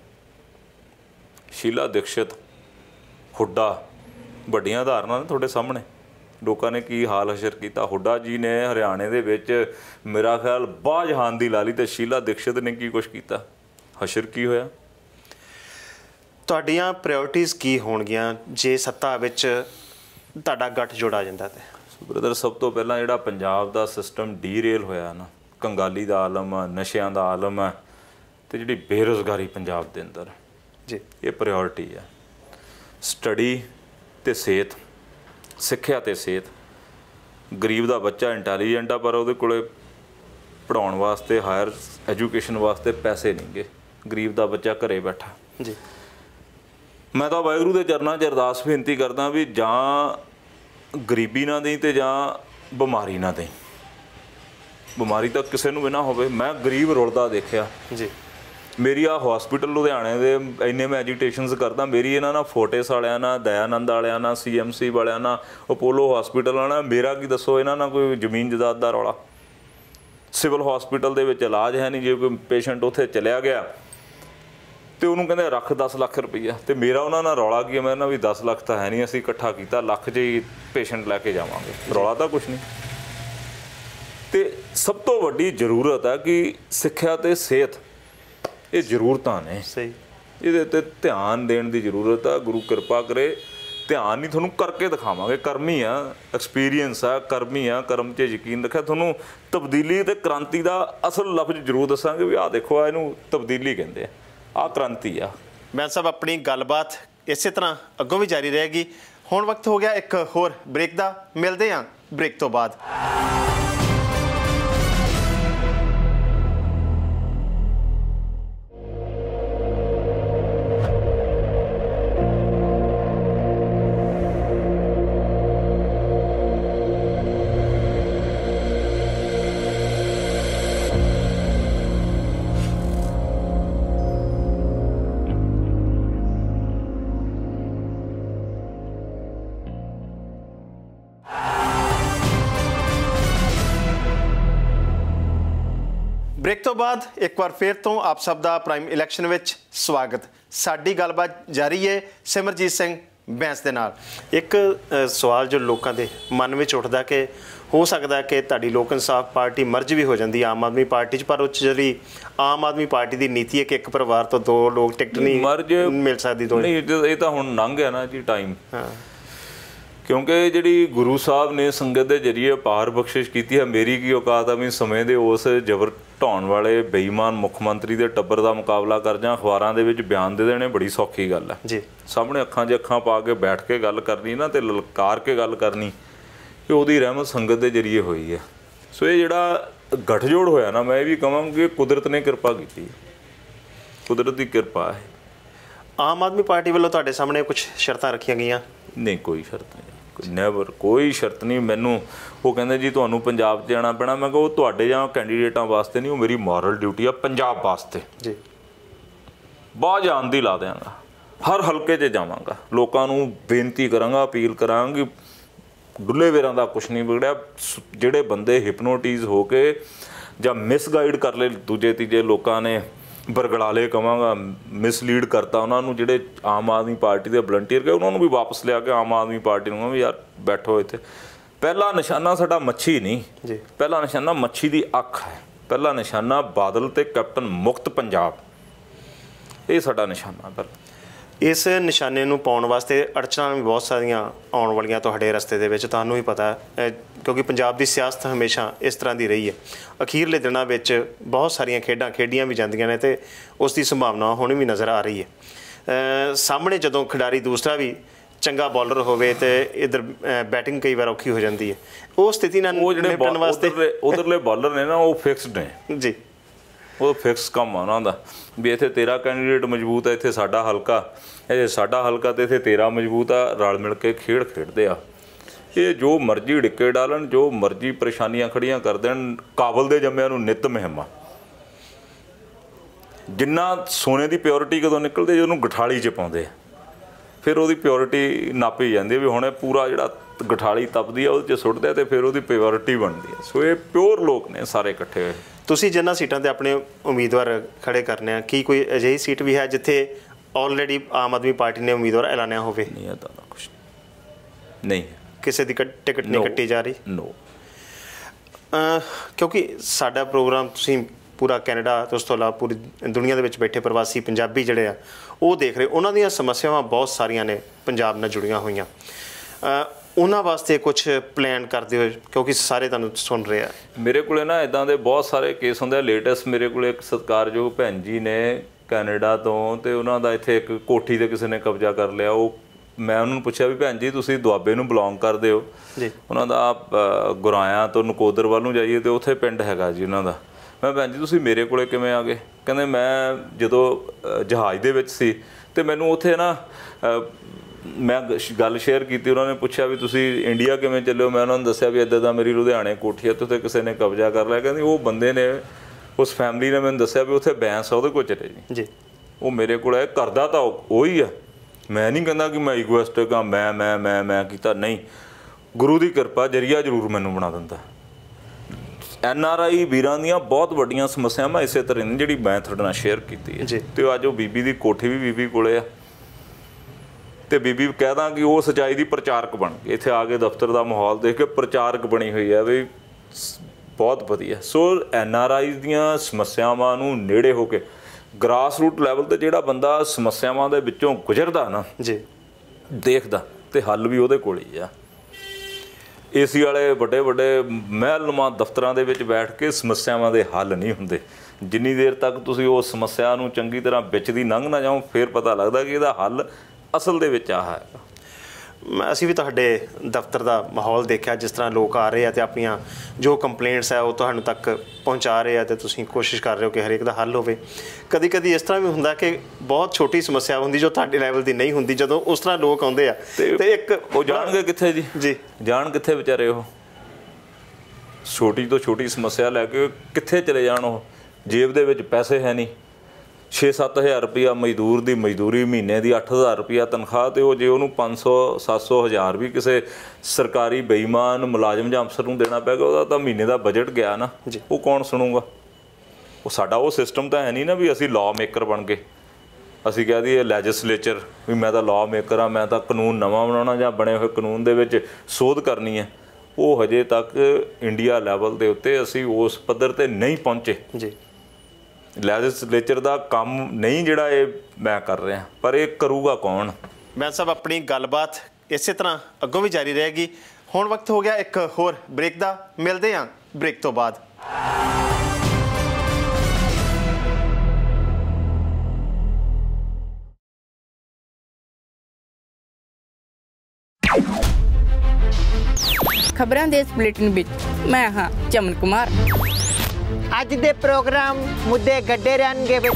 ਸ਼ੀਲਾ ਦੀਕਸ਼ਿਤ, ਹੁੱਡਾ ਵੱਡੀਆਂ ਉਦਾਹਰਨਾਂ ਨੇ ਤੁਹਾਡੇ ਸਾਹਮਣੇ, ਲੋਕਾਂ ਨੇ ਕੀ ਹਾਲ ਹਸ਼ਰ ਕੀਤਾ। ਹੁੱਡਾ ਜੀ ਨੇ ਹਰਿਆਣੇ ਦੇ ਵਿੱਚ ਮੇਰਾ ਖਿਆਲ ਬਾਜਹਾਨ ਦੀ ਲਾ ਲਈ, ਤੇ ਸ਼ੀਲਾ ਦੀਕਸ਼ਿਤ ਨੇ ਕੀ ਕੁਛ ਕੀਤਾ, ਹਸ਼ਰ ਕੀ ਹੋਇਆ। ਤੁਹਾਡੀਆਂ ਪ੍ਰਾਇਓਰਟੀਜ਼ ਕੀ ਹੋਣਗੀਆਂ ਜੇ ਸੱਤਾ ਵਿੱਚ ਤੁਹਾਡਾ ਗੱਠ ਜੋੜਾ ਜਾਂਦਾ? ਤੇ ਬ੍ਰਦਰ, ਸਭ ਤੋਂ ਪਹਿਲਾਂ ਜਿਹੜਾ ਪੰਜਾਬ ਦਾ ਸਿਸਟਮ ਡੀਰੇਲ ਹੋਇਆ ਨਾ, ਕੰਗਾਲੀ ਦਾ ਆਲਮ ਆ, ਨਸ਼ਿਆਂ ਦਾ ਆਲਮ ਹੈ, ਤੇ ਜਿਹੜੀ ਬੇਰੁਜ਼ਗਾਰੀ ਪੰਜਾਬ ਦੇ ਅੰਦਰ ਜੀ, ਇਹ ਪ੍ਰਾਇਓਰਟੀ ਹੈ। ਸਟੱਡੀ ਤੇ ਸਿਹਤ, ਸਿੱਖਿਆ ਤੇ ਸਿਹਤ। ਗਰੀਬ ਦਾ ਬੱਚਾ ਇੰਟੈਲੀਜੈਂਟ ਆ, ਪਰ ਉਹਦੇ ਕੋਲੇ ਪੜ੍ਹਾਉਣ ਵਾਸਤੇ, ਹਾਇਰ ਐਜੂਕੇਸ਼ਨ ਵਾਸਤੇ ਪੈਸੇ ਨਹੀਂ ਗੇ। ਗਰੀਬ ਦਾ ਬੱਚਾ ਘਰੇ ਬੈਠਾ ਜੀ। ਮੈਂ ਤਾਂ ਵਾਹਿਗੁਰੂ ਦੇ ਚਰਨਾਂ 'ਚ ਅਰਦਾਸ ਬੇਨਤੀ ਕਰਦਾ ਵੀ ਜਾਂ ਗਰੀਬੀ ਨਾ ਦੇਈ ਤੇ ਜਾਂ ਬਿਮਾਰੀ ਨਾ ਦੇਈ। ਬਿਮਾਰੀ ਤਾਂ ਕਿਸੇ ਨੂੰ ਵੀ ਨਾ ਹੋਵੇ। ਮੈਂ ਗਰੀਬ ਰੁਲਦਾ ਦੇਖਿਆ ਜੀ। ਮੇਰੀ ਆ ਹੌਸਪੀਟਲ ਲੁਧਿਆਣੇ ਦੇ ਇੰਨੇ ਮੈਂ ਐਜੀਟੇਸ਼ਨਸ ਕਰਦਾ, ਮੇਰੀ ਇਹਨਾਂ ਨਾਲ ਫੋਰਟਿਸ ਵਾਲਿਆਂ ਨਾਲ, ਦਇਆਨੰਦ ਵਾਲਿਆਂ ਨਾਲ, ਸੀ ਐਮ ਸੀ ਵਾਲਿਆਂ ਨਾਲ, ਅਪੋਲੋ ਹੌਸਪੀਟਲ ਵਾਲਿਆਂ ਨਾਲ, ਮੇਰਾ ਕੀ ਦੱਸੋ ਇਹਨਾਂ ਨਾਲ ਕੋਈ ਜ਼ਮੀਨ ਜਾਇਦਾਦ ਦਾ ਰੌਲਾ। ਸਿਵਲ ਹੌਸਪੀਟਲ ਦੇ ਵਿੱਚ ਇਲਾਜ ਹੈ ਨਹੀਂ, ਜੇ ਕੋਈ ਪੇਸ਼ੈਂਟ ਉੱਥੇ ਚਲਿਆ ਗਿਆ ਤੇ ਉਹਨੂੰ ਕਹਿੰਦੇ ਰੱਖ ਦਸ ਲੱਖ ਰੁਪਈਆ, ਤੇ ਮੇਰਾ ਉਹਨਾਂ ਨਾਲ ਰੌਲਾ ਕੀ ਹੈ, ਮੈਂ ਨਾ ਵੀ ਦਸ ਲੱਖ ਤਾਂ ਹੈ ਨਹੀਂ, ਅਸੀਂ ਇਕੱਠਾ ਕੀਤਾ ਲੱਖ 'ਚ ਹੀ ਪੇਸ਼ੈਂਟ ਲੈ ਕੇ ਜਾਵਾਂਗੇ, ਰੌਲਾ ਤਾਂ ਕੁਛ ਨਹੀਂ। ਤੇ ਸਭ ਤੋਂ ਵੱਡੀ ਜ਼ਰੂਰਤ ਹੈ ਕਿ ਸਿੱਖਿਆ ਤੇ ਸਿਹਤ, ਇਹ ਜ਼ਰੂਰਤਾਂ ਨੇ, ਸਹੀ, ਇਹਦੇ ਉੱਤੇ ਧਿਆਨ ਦੇਣ ਦੀ ਜ਼ਰੂਰਤ ਆ। ਗੁਰੂ ਕਿਰਪਾ ਕਰੇ, ਧਿਆਨ ਨਹੀਂ ਤੁਹਾਨੂੰ ਕਰਕੇ ਦਿਖਾਵਾਂਗੇ, ਕਰਮੀ ਆ, ਐਕਸਪੀਰੀਅੰਸ ਆ, ਕਰਮੀ ਆ, ਕਰਮ 'ਚ ਯਕੀਨ ਰੱਖਿਆ। ਤੁਹਾਨੂੰ ਤਬਦੀਲੀ ਤੇ ਕ੍ਰਾਂਤੀ ਦਾ ਅਸਲ ਲਫ਼ਜ਼ ਜ਼ਰੂਰ ਦੱਸਾਂਗੇ ਵੀ ਆਹ ਦੇਖੋ, ਆ ਇਹਨੂੰ ਤਬਦੀਲੀ ਕਹਿੰਦੇ ਆ, ਆਹ ਕ੍ਰਾਂਤੀ ਆ। ਮੈਂ ਸਭ ਆਪਣੀ ਗੱਲਬਾਤ ਇਸੇ ਤਰ੍ਹਾਂ ਅੱਗੋਂ ਵੀ ਜਾਰੀ ਰਹੇਗੀ। ਹੁਣ ਵਕਤ ਹੋ ਗਿਆ ਇੱਕ ਹੋਰ ਬ੍ਰੇਕ ਦਾ, ਮਿਲਦੇ ਹਾਂ ਬ੍ਰੇਕ ਤੋਂ ਬਾਅਦ। ਬ੍ਰੇਕ ਤੋਂ ਬਾਅਦ ਇੱਕ ਵਾਰ ਫਿਰ ਤੋਂ ਆਪ ਸਭ ਦਾ ਪ੍ਰਾਈਮ ਇਲੈਕਸ਼ਨ ਵਿੱਚ ਸਵਾਗਤ। ਸਾਡੀ ਗੱਲਬਾਤ ਜਾਰੀ ਹੈ ਸਿਮਰਜੀਤ ਸਿੰਘ ਬੈਂਸ ਦੇ ਨਾਲ। ਇੱਕ ਸਵਾਲ ਜੋ ਲੋਕਾਂ ਦੇ ਮਨ ਵਿੱਚ ਉੱਠਦਾ ਕਿ ਹੋ ਸਕਦਾ ਕਿ ਤੁਹਾਡੀ ਲੋਕ ਇਨਸਾਫ ਪਾਰਟੀ ਮਰਜ ਵੀ ਹੋ ਜਾਂਦੀ ਆਮ ਆਦਮੀ ਪਾਰਟੀ 'ਚ, ਪਰ ਉਹ 'ਚ ਜਿਹੜੀ ਆਮ ਆਦਮੀ ਪਾਰਟੀ ਦੀ ਨੀਤੀ ਹੈ ਕਿ ਇੱਕ ਪਰਿਵਾਰ ਤੋਂ ਦੋ ਲੋਕ ਟਿਕਟ ਨਹੀਂ ਮਰਜ ਮਿਲ ਸਕਦੀ। ਦੋ ਨਹੀਂ, ਇਹ ਤਾਂ ਹੁਣ ਲੰਘ ਗਿਆ ਨਾ ਜੀ ਟਾਈਮ। ਹਾਂ, ਕਿਉਂਕਿ ਜਿਹੜੀ ਗੁਰੂ ਸਾਹਿਬ ਨੇ ਸੰਗਤ ਦੇ ਜਰੀਏ ਪਾਰ ਬਖਸ਼ਿਸ਼ ਕੀਤੀ ਹੈ, ਮੇਰੀ ਕੀ ਔਕਾਤ ਆ ਵੀ ਸਮੇਂ ਦੇ ਉਸ ਜਬਰ ਢਾਉਣ ਵਾਲੇ ਬੇਈਮਾਨ ਮੁੱਖ ਮੰਤਰੀ ਦੇ ਟੱਬਰ ਦਾ ਮੁਕਾਬਲਾ ਕਰ ਜਾਂ ਅਖਬਾਰਾਂ ਦੇ ਵਿੱਚ ਬਿਆਨ ਦੇ ਦੇਣੇ ਬੜੀ ਸੌਖੀ ਗੱਲ ਹੈ ਜੀ। ਸਾਹਮਣੇ ਅੱਖਾਂ 'ਚ ਅੱਖਾਂ ਪਾ ਕੇ ਬੈਠ ਕੇ ਗੱਲ ਕਰਨੀ ਨਾ ਤੇ ਲਲਕਾਰ ਕੇ ਗੱਲ ਕਰਨੀ, ਕਿ ਉਹਦੀ ਰਹਿਮਤ ਸੰਗਤ ਦੇ ਜਰੀਏ ਹੋਈ ਹੈ। ਸੋ ਇਹ ਜਿਹੜਾ ਗੱਠਜੋੜ ਹੋਇਆ ਨਾ, ਮੈਂ ਇਹ ਵੀ ਕਹਾਂਗਾ ਕੁਦਰਤ ਨੇ ਕਿਰਪਾ ਕੀਤੀ, ਕੁਦਰਤ ਦੀ ਕਿਰਪਾ ਹੈ। ਆਮ ਆਦਮੀ ਪਾਰਟੀ ਵੱਲੋਂ ਤੁਹਾਡੇ ਸਾਹਮਣੇ ਕੁਝ ਸ਼ਰਤਾਂ ਰੱਖੀਆਂ ਗਈਆਂ? ਨਹੀਂ, ਕੋਈ ਸ਼ਰਤ ਨਹੀਂ, ਨੈਵਰ, ਕੋਈ ਸ਼ਰਤ ਨਹੀਂ। ਮੈਨੂੰ ਉਹ ਕਹਿੰਦੇ ਜੀ ਤੁਹਾਨੂੰ ਪੰਜਾਬ 'ਚ ਜਾਣਾ ਪੈਣਾ। ਮੈਂ ਕਿਹਾ ਉਹ ਤੁਹਾਡੇ ਜਾਂ ਕੈਂਡੀਡੇਟਾਂ ਵਾਸਤੇ ਨਹੀਂ, ਉਹ ਮੇਰੀ ਮੋਰਲ ਡਿਊਟੀ ਆ ਪੰਜਾਬ ਵਾਸਤੇ ਜੀ। ਬਾਹਰ ਜਾਣ ਦੀ ਲਾ ਦਿਆਂਗਾ, ਹਰ ਹਲਕੇ 'ਚ ਜਾਵਾਂਗਾ, ਲੋਕਾਂ ਨੂੰ ਬੇਨਤੀ ਕਰਾਂਗਾ, ਅਪੀਲ ਕਰਾਂਗੀ। ਡੁੱਲੇ ਵੇਰਾਂ ਦਾ ਕੁਛ ਨਹੀਂ ਵਿਗੜਿਆ। ਜਿਹੜੇ ਬੰਦੇ ਹਿਪਨੋਟੀਜ਼ ਹੋ ਕੇ ਜਾਂ ਮਿਸਗਾਈਡ ਕਰ ਲਏ ਦੂਜੇ ਤੀਜੇ ਲੋਕਾਂ ਨੇ, ਬਰਗੜਾਲੇ ਕਹਾਂਗਾ, ਮਿਸਲੀਡ ਕਰਤਾ ਉਹਨਾਂ ਨੂੰ, ਜਿਹੜੇ ਆਮ ਆਦਮੀ ਪਾਰਟੀ ਦੇ ਵਲੰਟੀਅਰ ਗਏ ਉਹਨਾਂ ਨੂੰ ਵੀ ਵਾਪਸ ਲਿਆ ਕੇ ਆਮ ਆਦਮੀ ਪਾਰਟੀ ਨੂੰ ਵੀ ਯਾਰ ਬੈਠੋ ਇੱਥੇ। ਪਹਿਲਾ ਨਿਸ਼ਾਨਾ ਸਾਡਾ ਮੱਛੀ ਨਹੀਂ ਜੀ, ਪਹਿਲਾ ਨਿਸ਼ਾਨਾ ਮੱਛੀ ਦੀ ਅੱਖ ਹੈ। ਪਹਿਲਾ ਨਿਸ਼ਾਨਾ ਬਾਦਲ ਤੇ ਕੈਪਟਨ ਮੁਕਤ ਪੰਜਾਬ, ਇਹ ਸਾਡਾ ਨਿਸ਼ਾਨਾ। ਪਹਿਲਾਂ ਇਸ ਨਿਸ਼ਾਨੇ ਨੂੰ ਪਾਉਣ ਵਾਸਤੇ ਅੜਚਣਾਂ ਵੀ ਬਹੁਤ ਸਾਰੀਆਂ ਆਉਣ ਵਾਲੀਆਂ ਤੁਹਾਡੇ ਰਸਤੇ ਦੇ ਵਿੱਚ, ਤੁਹਾਨੂੰ ਵੀ ਪਤਾ ਹੈ, ਕਿਉਂਕਿ ਪੰਜਾਬ ਦੀ ਸਿਆਸਤ ਹਮੇਸ਼ਾ ਇਸ ਤਰ੍ਹਾਂ ਦੀ ਰਹੀ ਹੈ। ਅਖੀਰਲੇ ਦਿਨਾਂ ਵਿੱਚ ਬਹੁਤ ਸਾਰੀਆਂ ਖੇਡਾਂ ਖੇਡੀਆਂ ਵੀ ਜਾਂਦੀਆਂ ਨੇ ਅਤੇ ਉਸ ਦੀ ਸੰਭਾਵਨਾ ਹੁਣ ਵੀ ਨਜ਼ਰ ਆ ਰਹੀ ਹੈ। ਸਾਹਮਣੇ ਜਦੋਂ ਖਿਡਾਰੀ ਦੂਸਰਾ ਵੀ ਚੰਗਾ ਬੋਲਰ ਹੋਵੇ ਅਤੇ ਇੱਧਰ ਬੈਟਿੰਗ ਕਈ ਵਾਰ ਔਖੀ ਹੋ ਜਾਂਦੀ ਹੈ, ਉਹ ਸਥਿਤੀ ਨਾਲ ਉਹ ਜਿਹੜੇ ਵਾਸਤੇ ਉੱਧਰਲੇ ਬੋਲਰ ਨੇ ਨਾ ਉਹ ਫਿਕਸਡ ਨੇ ਜੀ। ਉਹ ਫਿਕਸ ਕੰਮ ਆ ਉਹਨਾਂ ਦਾ ਵੀ ਇੱਥੇ ਤੇਰਾ ਕੈਂਡੀਡੇਟ ਮਜ਼ਬੂਤ ਹੈ, ਇੱਥੇ ਸਾਡਾ ਹਲਕਾ, ਇਹ ਸਾਡਾ ਹਲਕਾ ਅਤੇ ਇੱਥੇ ਤੇਰਾ ਮਜ਼ਬੂਤ ਆ, ਰਲ ਮਿਲ ਕੇ ਖੇਡ ਖੇਡਦੇ ਆ। ਇਹ ਜੋ ਮਰਜ਼ੀ ਡਿੱਕੇ ਡਾਲਣ, ਜੋ ਮਰਜ਼ੀ ਪਰੇਸ਼ਾਨੀਆਂ ਖੜੀਆਂ ਕਰ ਦੇਣ, ਕਾਬਲ ਦੇ ਜੰਮਿਆਂ ਨੂੰ ਨਿੱਤ ਮਹਿਮਾ। ਜਿੰਨਾ ਸੋਨੇ ਦੀ ਪਿਓਰਿਟੀ ਕਦੋਂ ਨਿਕਲਦੇ, ਉਹਨੂੰ ਗਠਾਲੀ 'ਚ ਪਾਉਂਦੇ, ਫਿਰ ਉਹਦੀ ਪਿਓਰਿਟੀ ਨਾਪੀ ਜਾਂਦੀ ਵੀ ਹੁਣ ਇਹ ਪੂਰਾ ਜਿਹੜਾ ਗਠਾਲੀ ਤਪਦੀ ਆ ਉਹਦੇ 'ਚ ਸੁੱਟਦੇ ਅਤੇ ਫਿਰ ਉਹਦੀ ਪਿਓਰਿਟੀ ਬਣਦੀ ਹੈ। ਸੋ ਇਹ ਪਿਓਰ ਲੋਕ ਨੇ ਸਾਰੇ ਇਕੱਠੇ ਹੋਏ। ਤੁਸੀਂ ਜਿਨ੍ਹਾਂ ਸੀਟਾਂ 'ਤੇ ਆਪਣੇ ਉਮੀਦਵਾਰ ਖੜ੍ਹੇ ਕਰਨੇ ਆ, ਕੀ ਕੋਈ ਅਜਿਹੀ ਸੀਟ ਵੀ ਹੈ ਜਿੱਥੇ ਆਲਰੇਡੀ ਆਮ ਆਦਮੀ ਪਾਰਟੀ ਨੇ ਉਮੀਦਵਾਰ ਐਲਾਨਿਆ ਹੋਵੇ? ਨਹੀਂ, ਇੱਦਾਂ ਦਾ ਕੁਛ ਨਹੀਂ, ਕਿਸੇ ਦੀ ਟਿਕਟ ਨਹੀਂ ਕੱਟੀ ਜਾ ਰਹੀ? ਨੋ। ਕਿਉਂਕਿ ਸਾਡਾ ਪ੍ਰੋਗਰਾਮ ਤੁਸੀਂ ਪੂਰਾ ਕੈਨੇਡਾ ਅਤੇ ਉਸ ਤੋਂ ਇਲਾਵਾ ਪੂਰੀ ਦੁਨੀਆ ਦੇ ਵਿੱਚ ਬੈਠੇ ਪ੍ਰਵਾਸੀ ਪੰਜਾਬੀ ਜਿਹੜੇ ਆ ਉਹ ਦੇਖ ਰਹੇ, ਉਹਨਾਂ ਦੀਆਂ ਸਮੱਸਿਆਵਾਂ ਬਹੁਤ ਸਾਰੀਆਂ ਨੇ ਪੰਜਾਬ ਨਾਲ ਜੁੜੀਆਂ ਹੋਈਆਂ। ਉਹਨਾਂ ਵਾਸਤੇ ਕੁਛ ਪਲਾਨ ਕਰਦੇ ਹੋ, ਕਿਉਂਕਿ ਸਾਰੇ ਤੁਹਾਨੂੰ ਸੁਣ ਰਹੇ ਆ। ਮੇਰੇ ਕੋਲ ਨਾ ਇੱਦਾਂ ਦੇ ਬਹੁਤ ਸਾਰੇ ਕੇਸ ਹੁੰਦੇ ਆ। ਲੇਟੈਸਟ ਮੇਰੇ ਕੋਲ ਇੱਕ ਸਤਿਕਾਰਯੋਗ ਭੈਣ ਜੀ ਨੇ ਕੈਨੇਡਾ ਤੋਂ, ਅਤੇ ਉਹਨਾਂ ਦਾ ਇੱਥੇ ਇੱਕ ਕੋਠੀ 'ਤੇ ਕਿਸੇ ਨੇ ਕਬਜ਼ਾ ਕਰ ਲਿਆ। ਉਹ ਮੈਂ ਉਹਨਾਂ ਨੂੰ ਪੁੱਛਿਆ ਵੀ ਭੈਣ ਜੀ ਤੁਸੀਂ ਦੁਆਬੇ ਨੂੰ ਬਿਲੋਂਗ ਕਰਦੇ ਹੋ ਜੀ? ਉਹਨਾਂ ਦਾ ਗੁਰਾਇਆਂ ਤੋਂ ਨਕੋਦਰ ਵੱਲ ਨੂੰ ਜਾਈਏ ਅਤੇ ਉੱਥੇ ਪਿੰਡ ਹੈਗਾ ਜੀ ਉਹਨਾਂ ਦਾ। ਮੈਂ ਭੈਣ ਜੀ ਤੁਸੀਂ ਮੇਰੇ ਕੋਲ ਕਿਵੇਂ ਆ ਗਏ? ਕਹਿੰਦੇ ਮੈਂ ਜਦੋਂ ਜਹਾਜ਼ ਦੇ ਵਿੱਚ ਸੀ ਅਤੇ ਮੈਨੂੰ ਉੱਥੇ ਨਾ ਮੈਂ ਗੱਲ ਸ਼ੇਅਰ ਕੀਤੀ। ਉਹਨਾਂ ਨੇ ਪੁੱਛਿਆ ਵੀ ਤੁਸੀਂ ਇੰਡੀਆ ਕਿਵੇਂ ਚੱਲਿਓ? ਮੈਂ ਉਹਨਾਂ ਨੂੰ ਦੱਸਿਆ ਵੀ ਇੱਦਾਂ ਦਾ ਮੇਰੀ ਲੁਧਿਆਣੇ ਕੋਠੀ ਹੈ, ਉੱਥੇ ਕਿਸੇ ਨੇ ਕਬਜ਼ਾ ਕਰ ਲਿਆ। ਕਹਿੰਦੀ ਉਹ ਬੰਦੇ ਨੇ, ਉਸ ਫੈਮਿਲੀ ਨੇ ਮੈਨੂੰ ਦੱਸਿਆ ਵੀ ਉੱਥੇ ਬੈਂਸ ਆ, ਉਹਦੇ ਕੋਲ ਚਲੇ ਜੀ ਜੀ। ਉਹ ਮੇਰੇ ਕੋਲ ਹੈ, ਕਰਦਾ ਤਾਂ ਉਹ ਹੀ ਆ। ਮੈਂ ਨਹੀਂ ਕਹਿੰਦਾ ਕਿ ਮੈਂ ਈਗੋਇਸਟਿਕ ਹਾਂ, ਮੈਂ ਮੈਂ ਮੈਂ ਮੈਂ ਕੀਤਾ, ਨਹੀਂ। ਗੁਰੂ ਦੀ ਕਿਰਪਾ ਜਰੀਆ ਜ਼ਰੂਰ ਮੈਨੂੰ ਬਣਾ ਦਿੰਦਾ। ਐਨ ਆਰ ਆਈ ਵੀਰਾਂ ਦੀਆਂ ਬਹੁਤ ਵੱਡੀਆਂ ਸਮੱਸਿਆਵਾਂ ਇਸੇ ਤਰ੍ਹਾਂ ਨੇ ਜਿਹੜੀ ਮੈਂ ਤੁਹਾਡੇ ਨਾਲ ਸ਼ੇਅਰ ਕੀਤੀ ਹੈ। ਅਤੇ ਅੱਜ ਉਹ ਬੀਬੀ ਦੀ ਕੋਠੀ ਵੀ ਬੀਬੀ ਕੋਲੇ ਆ, ਅਤੇ ਬੀਬੀ ਕਹਿ ਦਾਂ ਕਿ ਉਹ ਸੱਚਾਈ ਦੀ ਪ੍ਰਚਾਰਕ ਬਣ ਗਈ। ਇੱਥੇ ਆ ਕੇ ਦਫ਼ਤਰ ਦਾ ਮਾਹੌਲ ਦੇਖ ਕੇ ਪ੍ਰਚਾਰਕ ਬਣੀ ਹੋਈ ਹੈ ਵੀ ਬਹੁਤ ਵਧੀਆ। ਸੋ ਐਨ ਆਰ ਆਈ ਦੀਆਂ ਸਮੱਸਿਆਵਾਂ ਨੂੰ ਨੇੜੇ ਹੋ ਕੇ ਗਰਾਸ ਰੂਟ ਲੈਵਲ 'ਤੇ ਜਿਹੜਾ ਬੰਦਾ ਸਮੱਸਿਆਵਾਂ ਦੇ ਵਿੱਚੋਂ ਗੁਜ਼ਰਦਾ ਨਾ ਜੀ, ਦੇਖਦਾ, ਅਤੇ ਹੱਲ ਵੀ ਉਹਦੇ ਕੋਲ ਹੀ ਆ। ਏ ਸੀ ਵਾਲੇ ਵੱਡੇ ਵੱਡੇ ਮਹਿਲਨੁਮਾ ਦਫ਼ਤਰਾਂ ਦੇ ਵਿੱਚ ਬੈਠ ਕੇ ਸਮੱਸਿਆਵਾਂ ਦੇ ਹੱਲ ਨਹੀਂ ਹੁੰਦੇ। ਜਿੰਨੀ ਦੇਰ ਤੱਕ ਤੁਸੀਂ ਉਸ ਸਮੱਸਿਆ ਨੂੰ ਚੰਗੀ ਤਰ੍ਹਾਂ ਵਿੱਚ ਦੀ ਲੰਘ ਨਾ ਜਾਓ, ਫਿਰ ਪਤਾ ਲੱਗਦਾ ਕਿ ਇਹਦਾ ਹੱਲ ਅਸਲ ਦੇ ਵਿੱਚ ਆਹ ਹੈ। ਅਸੀਂ ਵੀ ਤੁਹਾਡੇ ਦਫ਼ਤਰ ਦਾ ਮਾਹੌਲ ਦੇਖਿਆ, ਜਿਸ ਤਰ੍ਹਾਂ ਲੋਕ ਆ ਰਹੇ ਆ ਅਤੇ ਆਪਣੀਆਂ ਜੋ ਕੰਪਲੇਂਟਸ ਹੈ ਉਹ ਤੁਹਾਨੂੰ ਤੱਕ ਪਹੁੰਚਾ ਰਹੇ ਆ ਅਤੇ ਤੁਸੀਂ ਕੋਸ਼ਿਸ਼ ਕਰ ਰਹੇ ਹੋ ਕਿ ਹਰੇਕ ਦਾ ਹੱਲ ਹੋਵੇ। ਕਦੀ ਕਦੀ ਇਸ ਤਰ੍ਹਾਂ ਵੀ ਹੁੰਦਾ ਕਿ ਬਹੁਤ ਛੋਟੀ ਸਮੱਸਿਆ ਹੁੰਦੀ ਜੋ ਤੁਹਾਡੇ ਲੈਵਲ ਦੀ ਨਹੀਂ ਹੁੰਦੀ, ਜਦੋਂ ਉਸ ਤਰ੍ਹਾਂ ਲੋਕ ਆਉਂਦੇ ਆ ਅਤੇ ਇੱਕ ਉਹ ਜਾਣਗੇ ਕਿੱਥੇ ਜੀ ਜੀ ਜਾਣ ਕਿੱਥੇ ਵਿਚਾਰੇ, ਉਹ ਛੋਟੀ ਤੋਂ ਛੋਟੀ ਸਮੱਸਿਆ ਲੈ ਕੇ ਕਿੱਥੇ ਚਲੇ ਜਾਣ। ਉਹ ਜੇਬ ਦੇ ਵਿੱਚ ਪੈਸੇ ਹੈ ਨਹੀਂ, ਛੇ ਸੱਤ ਹਜ਼ਾਰ ਰੁਪਈਆ ਮਜ਼ਦੂਰ ਦੀ ਮਜ਼ਦੂਰੀ, ਮਹੀਨੇ ਦੀ ਅੱਠ ਹਜ਼ਾਰ ਰੁਪਈਆ ਤਨਖਾਹ, ਅਤੇ ਉਹ ਜੇ ਉਹਨੂੰ ਪੰਜ ਸੌ ਸੱਤ ਸੌ ਹਜ਼ਾਰ ਵੀ ਕਿਸੇ ਸਰਕਾਰੀ ਬੇਈਮਾਨ ਮੁਲਾਜ਼ਮ ਜਾਂ ਅਫਸਰ ਨੂੰ ਦੇਣਾ ਪੈ ਗਿਆ, ਉਹਦਾ ਤਾਂ ਮਹੀਨੇ ਦਾ ਬਜਟ ਗਿਆ ਨਾ, ਉਹ ਕੌਣ ਸੁਣੂਗਾ? ਉਹ ਸਾਡਾ ਉਹ ਸਿਸਟਮ ਤਾਂ ਹੈ ਨਹੀਂ ਨਾ ਵੀ ਅਸੀਂ ਲਾਅ ਮੇਕਰ ਬਣ ਗਏ, ਅਸੀਂ ਕਹਿ ਦਈਏ ਲੈਜਿਸਲੇਚਰ ਵੀ ਮੈਂ ਤਾਂ ਲਾਅ ਮੇਕਰ ਹਾਂ, ਮੈਂ ਤਾਂ ਕਾਨੂੰਨ ਨਵਾਂ ਬਣਾਉਣਾ ਜਾਂ ਬਣੇ ਹੋਏ ਕਾਨੂੰਨ ਦੇ ਵਿੱਚ ਸੋਧ ਕਰਨੀ ਹੈ। ਉਹ ਹਜੇ ਤੱਕ ਇੰਡੀਆ ਲੈਵਲ ਦੇ ਉੱਤੇ ਅਸੀਂ ਉਸ ਪੱਧਰ 'ਤੇ ਨਹੀਂ ਪਹੁੰਚੇ ਜੀ। ਲੈਜਿਸਲੇਚਰ ਦਾ ਕੰਮ ਨਹੀਂ ਜਿਹੜਾ ਇਹ ਮੈਂ ਕਰ ਰਿਹਾ, ਪਰ ਇਹ ਕਰੂਗਾ ਕੌਣ? ਮੈਂ ਸਭ ਆਪਣੀ ਗੱਲਬਾਤ ਇਸੇ ਤਰ੍ਹਾਂ ਅੱਗੋਂ ਵੀ ਜਾਰੀ ਰਹੇਗੀ। ਹੁਣ ਵਕਤ ਹੋ ਗਿਆ ਇੱਕ ਹੋਰ ਬ੍ਰੇਕ ਦਾ, ਮਿਲਦੇ ਹਾਂ ਬ੍ਰੇਕ ਤੋਂ ਬਾਅਦ। ਖਬਰਾਂ ਦੇ ਇਸ ਬੁਲੇਟਿਨ ਵਿੱਚ ਮੈਂ ਹਾਂ ਚਮਨ ਕੁਮਾਰ। ਅੱਜ ਦੇ ਪ੍ਰੋਗਰਾਮ ਮੁੱਦੇ ਗੱਡੇ ਰਹਿਣਗੇ ਵਿੱਚ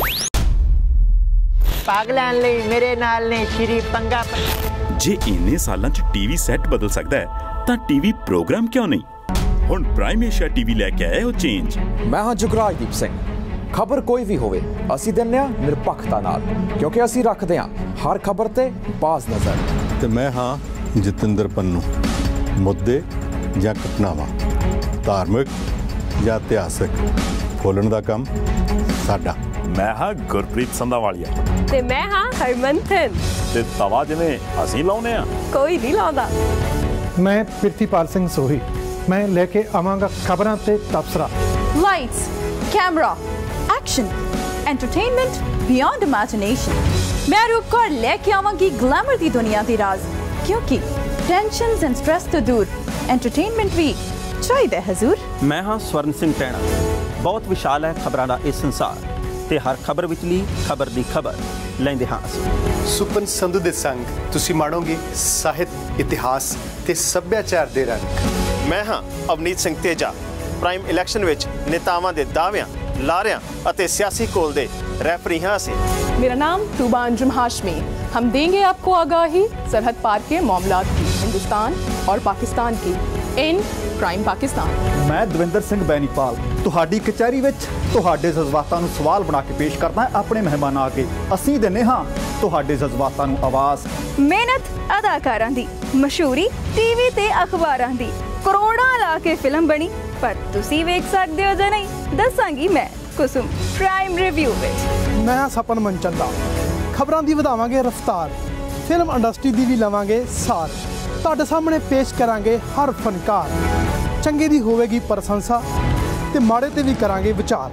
ਭਾਗ ਲੈਣ ਲਈ ਮੇਰੇ ਨਾਲ ਨੇ ਸ਼੍ਰੀ ਪੰਗਾ। ਜੇ ਇੰਨੇ ਸਾਲਾਂ 'ਚ ਟੀਵੀ ਸੈੱਟ ਬਦਲ ਸਕਦਾ ਹੈ ਤਾਂ ਟੀਵੀ ਪ੍ਰੋਗਰਾਮ ਕਿਉਂ ਨਹੀਂ? ਹੁਣ ਪ੍ਰਾਈਮ ਏਸ਼ੀਆ ਟੀਵੀ ਲੈ ਕੇ ਆਇਆ ਉਹ ਚੇਂਜ। ਮੈਂ ਹਾਂ ਜੁਗਰਾਜਦੀਪ ਸਿੰਘ। ਖਬਰ ਕੋਈ ਵੀ ਹੋਵੇ ਅਸੀਂ ਦਿੰਦੇ ਹਾਂ ਨਿਰਪੱਖਤਾ ਨਾਲ, ਕਿਉਂਕਿ ਅਸੀਂ ਰੱਖਦੇ ਹਾਂ ਹਰ ਖਬਰ ਤੇ ਬਾਜ਼ ਨਜ਼ਰ। ਤੇ ਮੈਂ ਹਾਂ ਜਤਿੰਦਰ ਪੰਨੂ। ਮੁੱਦੇ ਜਾਂ ਘਟਨਾਵਾਂ, ਧਾਰਮਿਕ ਜਾਂ ਇਤਿਹਾਸਕ, ਖੋਲ੍ਹਣ ਦਾ ਕੰਮ ਸਾਡਾ। ਮੈਂ ਹਾਂ ਗੁਰਪ੍ਰੀਤ ਸੰਧਾਵਾਲੀਆ। ਤੇ ਮੈਂ ਹਾਂ ਹਰਮਨਥਨ। ਤੇ ਤਵਾ ਜਿਵੇਂ ਅਸੀਂ ਲਾਉਨੇ ਆ, ਕੋਈ ਨਹੀਂ ਲਾਉਂਦਾ। ਮੈਂ ਪ੍ਰਿਥੀਪਾਲ ਸਿੰਘ ਸੋਹੀ। ਮੈਂ ਲੈ ਕੇ ਆਵਾਂਗਾ ਖਬਰਾਂ ਤੇ ਤਬਸਰਾ। Lights, camera, action, entertainment beyond imagination. ਮੈਂ ਰੂਪ ਕੌਰ ਲੈ ਕੇ ਆਵਾਂਗੀ ਗਲੈਮਰ ਦੀ ਦੁਨੀਆ ਦੇ ਰਾਜ਼, ਕਿਉਂਕਿ ਟੈਂਸ਼ਨਸ ਐਂਡ ਸਟ੍ਰੈਸ ਤੋਂ ਦੂਰ ਐਂਟਰਟੇਨਮੈਂਟ ਵੀ ਚਾਹੀਦਾ ਹਜ਼ੂਰ। ਮੈਂ ਹਾਂ ਸਵਰਨ ਸਿੰਘ ਟੈਣਾ। ਬਹੁਤ ਵਿਸ਼ਾਲ ਹੈ ਖਬਰਾਂ ਦਾ ਇਹ ਸੰਸਾਰ, ਤੇ ਹਰ ਖਬਰ ਵਿਚਲੀ ਖਬਰ ਦੀ ਖਬਰ ਲੈਂਦੇ ਹਾਂ ਅਸੀਂ। ਸੁਪਨ ਸੰਧੂ ਦੇ ਸੰਗ ਤੁਸੀਂ ਮਾਣੋਗੇ ਸਾਹਿਤ, ਇਤਿਹਾਸ ਤੇ ਸੱਭਿਆਚਾਰ ਦੇ ਰੰਗ। ਮੈਂ ਹਾਂ ਅਵਨੀਤ ਸਿੰਘ ਤੇਜਾ। ਪ੍ਰਾਈਮ ਇਲੈਕਸ਼ਨ ਵਿੱਚ ਨੇਤਾਵਾਂ ਦੇ ਦਾਅਵਿਆਂ, ਲਾਰਿਆਂ ਅਤੇ ਸਿਆਸੀ ਕੋਲ ਦੇ रेफरी हैं से। मेरा नाम तूबा अंजुम हाशमी। हम देंगे आपको आगाही सरहद पार के मामलात की, हिंदुस्तान और पाकिस्तान की, इन प्राइम पाकिस्तान। मैं दविंदर सिंह बैनीपाल तुहाडी कचहरी विच तुहाडे जज्बातां नूं सवाल बना के पेश करदा है अपने मेहमानां अगे। असीं दिंदे हां तुहाडे जज्बातां नूं आवाज़। मेहनत अदाकारां दी, मशहूरी टीवी ते अखबारां दी, करोड़ां ला के फिल्म बनी, पर तुसीं वेख सकदे हो जां नहीं दसांगी मैं कुसुम प्राइम रिव्यू विच। मैं सपन मनचंदा। खबरां दी वधावांगे रफ्तार, फिल्म इंडस्ट्री दी भी लवांगे सार, तुहाडे सामने पेश करांगे हर फनकार। चंगे दी होवेगी प्रशंसा ते माड़े ते भी करांगे विचार।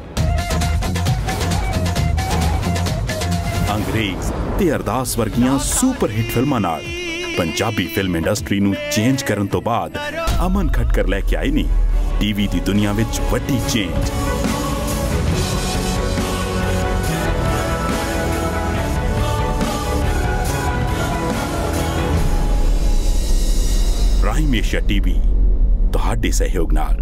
अंग्रेज ते अरदास वर्गियां सुपर हिट फिल्मां नाल पंजाबी फिल्म इंडस्ट्री नूं चेंज करन तो बाद अमन खटकर लैके आए ने टीवी दी दुनिया विच वड्डी चेंज। प्राइम एशिया टीवी तुहाडे सहयोग नाल।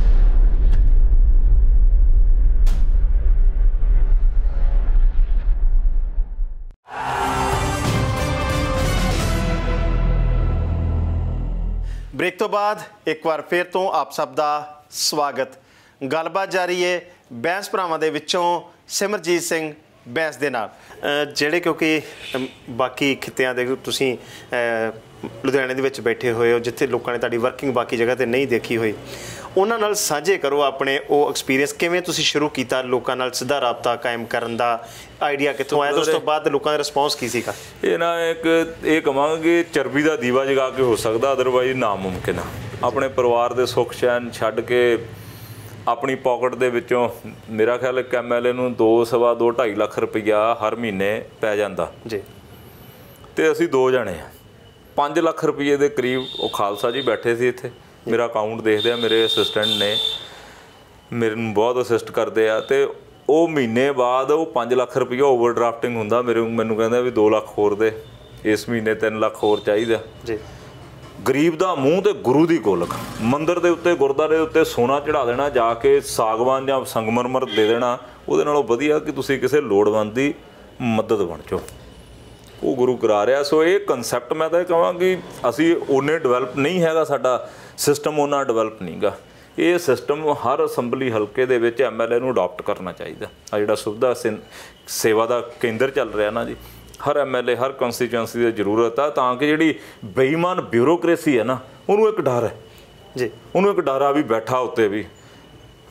ब्रेक तो बाद एक बार फिर तो आप सब दा स्वागत। गलबात जारी है बैंस भरावां दे विचों सिमरजीत सिंह बैंस दे नाल, ਜਿਹੜੇ ਕਿਉਂਕਿ ਬਾਕੀ ਖਿੱਤਿਆਂ ਦੇ ਤੁਸੀਂ ਲੁਧਿਆਣੇ ਦੇ ਵਿੱਚ ਬੈਠੇ ਹੋਏ ਹੋ, ਜਿੱਥੇ ਲੋਕਾਂ ਨੇ ਤੁਹਾਡੀ ਵਰਕਿੰਗ ਬਾਕੀ ਜਗ੍ਹਾ ਤੇ ਨਹੀਂ ਦੇਖੀ ਹੋਈ, ਉਹਨਾਂ ਨਾਲ ਸਾਂਝੇ ਕਰੋ ਆਪਣੇ ਉਹ ਐਕਸਪੀਰੀਅੰਸ। ਕਿਵੇਂ ਤੁਸੀਂ ਸ਼ੁਰੂ ਕੀਤਾ ਲੋਕਾਂ ਨਾਲ ਸਿੱਧਾ ਰਾਬਤਾ ਕਾਇਮ ਕਰਨ ਦਾ, ਆਈਡੀਆ ਕਿੱਥੋਂ ਆਇਆ, ਉਸ ਤੋਂ ਬਾਅਦ ਲੋਕਾਂ ਦਾ ਰਿਸਪੌਂਸ ਕੀ ਸੀਗਾ? ਇਹ ਨਾ ਇੱਕ ਇਹ ਕਹਾਂਗੇ ਚਰਬੀ ਦਾ ਦੀਵਾ ਜਗਾ ਕੇ ਹੋ ਸਕਦਾ, ਅਦਰਵਾਈਜ਼ ਨਾਮੁਮਕਿਨ ਆ। ਆਪਣੇ ਪਰਿਵਾਰ ਦੇ ਸੁੱਖ ਚੈਨ ਛੱਡ ਕੇ ਆਪਣੀ ਪੋਕਟ ਦੇ ਵਿੱਚੋਂ ਮੇਰਾ ਖਿਆਲ ਇੱਕ ਐਮ ਐਲ ਏ ਨੂੰ ਦੋ ਸਵਾ ਦੋ ਢਾਈ ਲੱਖ ਰੁਪਈਆ ਹਰ ਮਹੀਨੇ ਪੈ ਜਾਂਦਾ ਜੀ, ਅਤੇ ਅਸੀਂ ਦੋ ਜਣੇ ਹਾਂ। ਪੰਜ ਲੱਖ ਰੁਪਈਏ ਦੇ ਕਰੀਬ ਉਹ ਖਾਲਸਾ ਜੀ ਬੈਠੇ ਸੀ ਇੱਥੇ, ਮੇਰਾ ਅਕਾਊਂਟ ਦੇਖਦੇ ਆ, ਮੇਰੇ ਅਸਿਸਟੈਂਟ ਨੇ, ਮੈਨੂੰ ਬਹੁਤ ਅਸਿਸਟ ਕਰਦੇ ਆ, ਅਤੇ ਉਹ ਮਹੀਨੇ ਬਾਅਦ ਉਹ ਪੰਜ ਲੱਖ ਰੁਪਈਆ ਓਵਰ ਡਰਾਫਟਿੰਗ ਹੁੰਦਾ ਮੇਰੇ ਮੈਨੂੰ ਕਹਿੰਦਾ ਵੀ ਦੋ ਲੱਖ ਹੋਰ ਦੇ, ਇਸ ਮਹੀਨੇ ਤਿੰਨ ਲੱਖ ਹੋਰ ਚਾਹੀਦਾ ਜੀ। ਗਰੀਬ ਦਾ ਮੂੰਹ ਤੇ ਗੁਰੂ ਦੀ ਗੋਲਕ, ਮੰਦਿਰ ਦੇ ਉੱਤੇ ਗੁਰਦੁਆਰੇ ਦੇ ਉੱਤੇ ਸੋਨਾ ਚੜ੍ਹਾ ਦੇਣਾ, ਜਾ ਕੇ ਸਾਗਵਾਨ ਜਾਂ ਸੰਗਮਰਮਰ ਦੇ ਦੇਣਾ, ਉਹਦੇ ਨਾਲੋਂ ਵਧੀਆ ਕਿ ਤੁਸੀਂ ਕਿਸੇ ਲੋੜਵੰਦ ਦੀ ਮਦਦ ਬਣ ਜਾਓ। ਉਹ ਗੁਰੂ ਕਰਾ ਰਿਹਾ। ਸੋ ਇਹ ਕਨਸੈਪਟ ਮੈਂ ਤਾਂ ਇਹ ਕਹਾਂਗੀ ਅਸੀਂ ਓਨੇ ਡਿਵੈਲਪ ਨਹੀਂ ਹੈਗਾ, ਸਾਡਾ ਸਿਸਟਮ ਓਨਾ ਡਿਵੈਲਪ ਨਹੀਂ ਗਾ। ਇਹ ਸਿਸਟਮ ਹਰ ਅਸੈਂਬਲੀ ਹਲਕੇ ਦੇ ਵਿੱਚ ਐਮ ਐਲ ਏ ਨੂੰ ਅਡਾਪਟ ਕਰਨਾ ਚਾਹੀਦਾ। ਆ ਜਿਹੜਾ ਸੁਵਿਧਾ ਸੇਵਾ ਦਾ ਕੇਂਦਰ ਚੱਲ ਰਿਹਾ ਨਾ ਜੀ, ਹਰ ਐਮ ਐਲ ਏ ਹਰ ਕੰਸਟੀਚੁਐਂਸੀ ਦੀ ਜ਼ਰੂਰਤ ਆ, ਤਾਂ ਕਿ ਜਿਹੜੀ ਬੇਈਮਾਨ ਬਿਊਰੋਕ੍ਰੇਸੀ ਹੈ ਨਾ ਉਹਨੂੰ ਇੱਕ ਡਰ ਹੈ ਜੀ, ਉਹਨੂੰ ਇੱਕ ਡਰ ਆ ਵੀ ਬੈਠਾ ਉੱਤੇ ਵੀ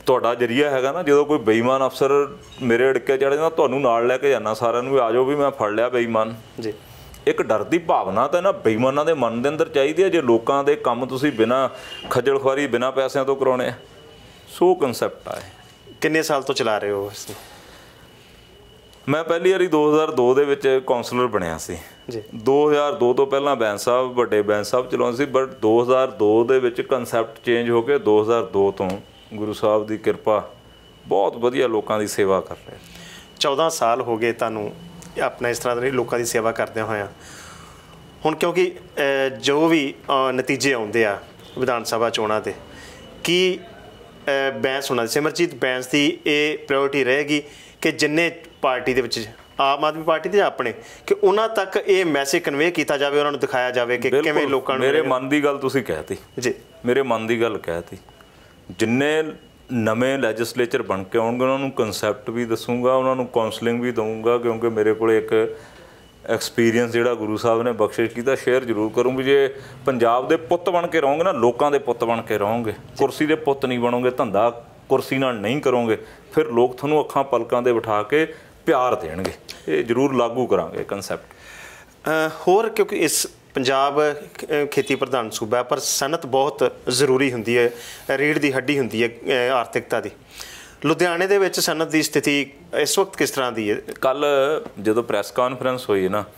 ਤੁਹਾਡਾ ਜਰੀਆ ਹੈਗਾ ਨਾ, ਜਦੋਂ ਕੋਈ ਬੇਈਮਾਨ ਅਫਸਰ ਮੇਰੇ ਅੜਕੇ ਚੜ੍ਹ ਜਾਂਦਾ ਤੁਹਾਨੂੰ ਨਾਲ ਲੈ ਕੇ ਜਾਂਦਾ ਸਾਰਿਆਂ ਨੂੰ ਵੀ ਆ ਜਾਓ ਵੀ ਮੈਂ ਫੜ ਲਿਆ ਬੇਈਮਾਨ ਜੀ। ਇੱਕ ਡਰ ਦੀ ਭਾਵਨਾ ਤਾਂ ਇਹਨਾਂ ਬੇਈਮਾਨਾਂ ਦੇ ਮਨ ਦੇ ਅੰਦਰ ਚਾਹੀਦੀ ਹੈ ਜੇ ਲੋਕਾਂ ਦੇ ਕੰਮ ਤੁਸੀਂ ਬਿਨਾਂ ਖੱਜਲ ਖੁਆਰੀ ਬਿਨਾਂ ਪੈਸਿਆਂ ਤੋਂ ਕਰਾਉਣੇ ਆ। ਸੋ ਕੰਸੈਪਟ ਆ। ਕਿੰਨੇ ਸਾਲ ਤੋਂ ਚਲਾ ਰਹੇ ਹੋ ਇਸ ਨੂੰ? ਮੈਂ ਪਹਿਲੀ ਵਾਰੀ ਦੋ ਹਜ਼ਾਰ ਦੋ ਦੇ ਵਿੱਚ ਕੌਂਸਲਰ ਬਣਿਆ ਸੀ ਜੀ। ਦੋ ਹਜ਼ਾਰ ਦੋ ਤੋਂ ਪਹਿਲਾਂ ਬੈਂਸ ਸਾਹਿਬ ਵੱਡੇ ਬੈਂਸ ਸਾਹਿਬ ਚਲਾਉਂਦੇ ਸੀ, ਬਟ ਦੋ ਹਜ਼ਾਰ ਦੋ ਦੇ ਵਿੱਚ ਕੰਸੈਪਟ ਚੇਂਜ ਹੋ ਕੇ ਦੋ ਹਜ਼ਾਰ ਦੋ ਤੋਂ ਗੁਰੂ ਸਾਹਿਬ ਦੀ ਕਿਰਪਾ ਬਹੁਤ ਵਧੀਆ ਲੋਕਾਂ ਦੀ ਸੇਵਾ ਕਰ ਰਹੇ। ਚੌਦਾਂ ਸਾਲ ਹੋ ਗਏ ਤੁਹਾਨੂੰ ਆਪਣਾ ਇਸ ਤਰ੍ਹਾਂ ਦੇ ਲੋਕਾਂ ਦੀ ਸੇਵਾ ਕਰਦਿਆਂ ਹੋਇਆਂ। ਹੁਣ ਕਿਉਂਕਿ ਜੋ ਵੀ ਨਤੀਜੇ ਆਉਂਦੇ ਆ ਵਿਧਾਨ ਸਭਾ ਚੋਣਾਂ ਦੇ, ਕੀ ਬੈਂਸ ਹੋਣਾ ਸਿਮਰਜੀਤ ਬੈਂਸ ਦੀ ਇਹ ਪ੍ਰਾਇਓਰਟੀ ਰਹੇਗੀ ਕਿ ਜਿੰਨੇ ਪਾਰਟੀ ਦੇ ਵਿੱਚ ਆਮ ਆਦਮੀ ਪਾਰਟੀ ਦੇ ਆਪਣੇ ਕਿ ਉਹਨਾਂ ਤੱਕ ਇਹ ਮੈਸੇਜ ਕਨਵੇ ਕੀਤਾ ਜਾਵੇ, ਉਹਨਾਂ ਨੂੰ ਦਿਖਾਇਆ ਜਾਵੇ ਕਿ ਕਿਵੇਂ ਲੋਕਾਂ ਨੂੰ? ਮੇਰੇ ਮਨ ਦੀ ਗੱਲ ਤੁਸੀਂ ਕਹਿਤੀ ਜੀ, ਮੇਰੇ ਮਨ ਦੀ ਗੱਲ ਕਹਿਤੀ। ਜਿੰਨੇ ਨਵੇਂ ਲੈਜਿਸਲੇਚਰ ਬਣ ਕੇ ਆਉਣਗੇ ਉਹਨਾਂ ਨੂੰ ਕਨਸੈਪਟ ਵੀ ਦੱਸੂਗਾ, ਉਹਨਾਂ ਨੂੰ ਕਾਉਂਸਲਿੰਗ ਵੀ ਦਊਂਗਾ, ਕਿਉਂਕਿ ਮੇਰੇ ਕੋਲ ਇੱਕ ਐਕਸਪੀਰੀਅੰਸ ਜਿਹੜਾ ਗੁਰੂ ਸਾਹਿਬ ਨੇ ਬਖਸ਼ਿਸ਼ ਕੀਤਾ ਸ਼ੇਅਰ ਜ਼ਰੂਰ ਕਰੂੰ ਵੀ ਜੇ ਪੰਜਾਬ ਦੇ ਪੁੱਤ ਬਣ ਕੇ ਰਹੋਗੇ ਨਾ, ਲੋਕਾਂ ਦੇ ਪੁੱਤ ਬਣ ਕੇ ਰਹੋਗੇ, ਕੁਰਸੀ ਦੇ ਪੁੱਤ ਨਹੀਂ ਬਣੋਗੇ, ਧੰਦਾ ਕੁਰਸੀ ਨਾਲ ਨਹੀਂ ਕਰੋਗੇ, ਫਿਰ ਲੋਕ ਤੁਹਾਨੂੰ ਅੱਖਾਂ ਪਲਕਾਂ ਦੇ ਬਿਠਾ ਕੇ ਪਿਆਰ ਦੇਣਗੇ। ਇਹ ਜ਼ਰੂਰ ਲਾਗੂ ਕਰਾਂਗੇ ਕੰਸੈਪਟ। ਹੋਰ ਕਿਉਂਕਿ ਇਸ ਪੰਜਾਬ ਖੇਤੀ ਪ੍ਰਧਾਨ ਸੂਬਾ ਪਰ ਸਨਅਤ ਬਹੁਤ ਜ਼ਰੂਰੀ ਹੁੰਦੀ ਹੈ, ਰੀੜ੍ਹ ਦੀ ਹੱਡੀ ਹੁੰਦੀ ਹੈ ਆਰਥਿਕਤਾ ਦੀ। ਲੁਧਿਆਣੇ ਦੇ ਵਿੱਚ ਸਨਅਤ ਦੀ ਸਥਿਤੀ ਇਸ ਵਕਤ ਕਿਸ ਤਰ੍ਹਾਂ ਦੀ ਹੈ? ਕੱਲ੍ਹ ਜਦੋਂ ਪ੍ਰੈਸ ਕਾਨਫਰੰਸ ਹੋਈ ਨਾ,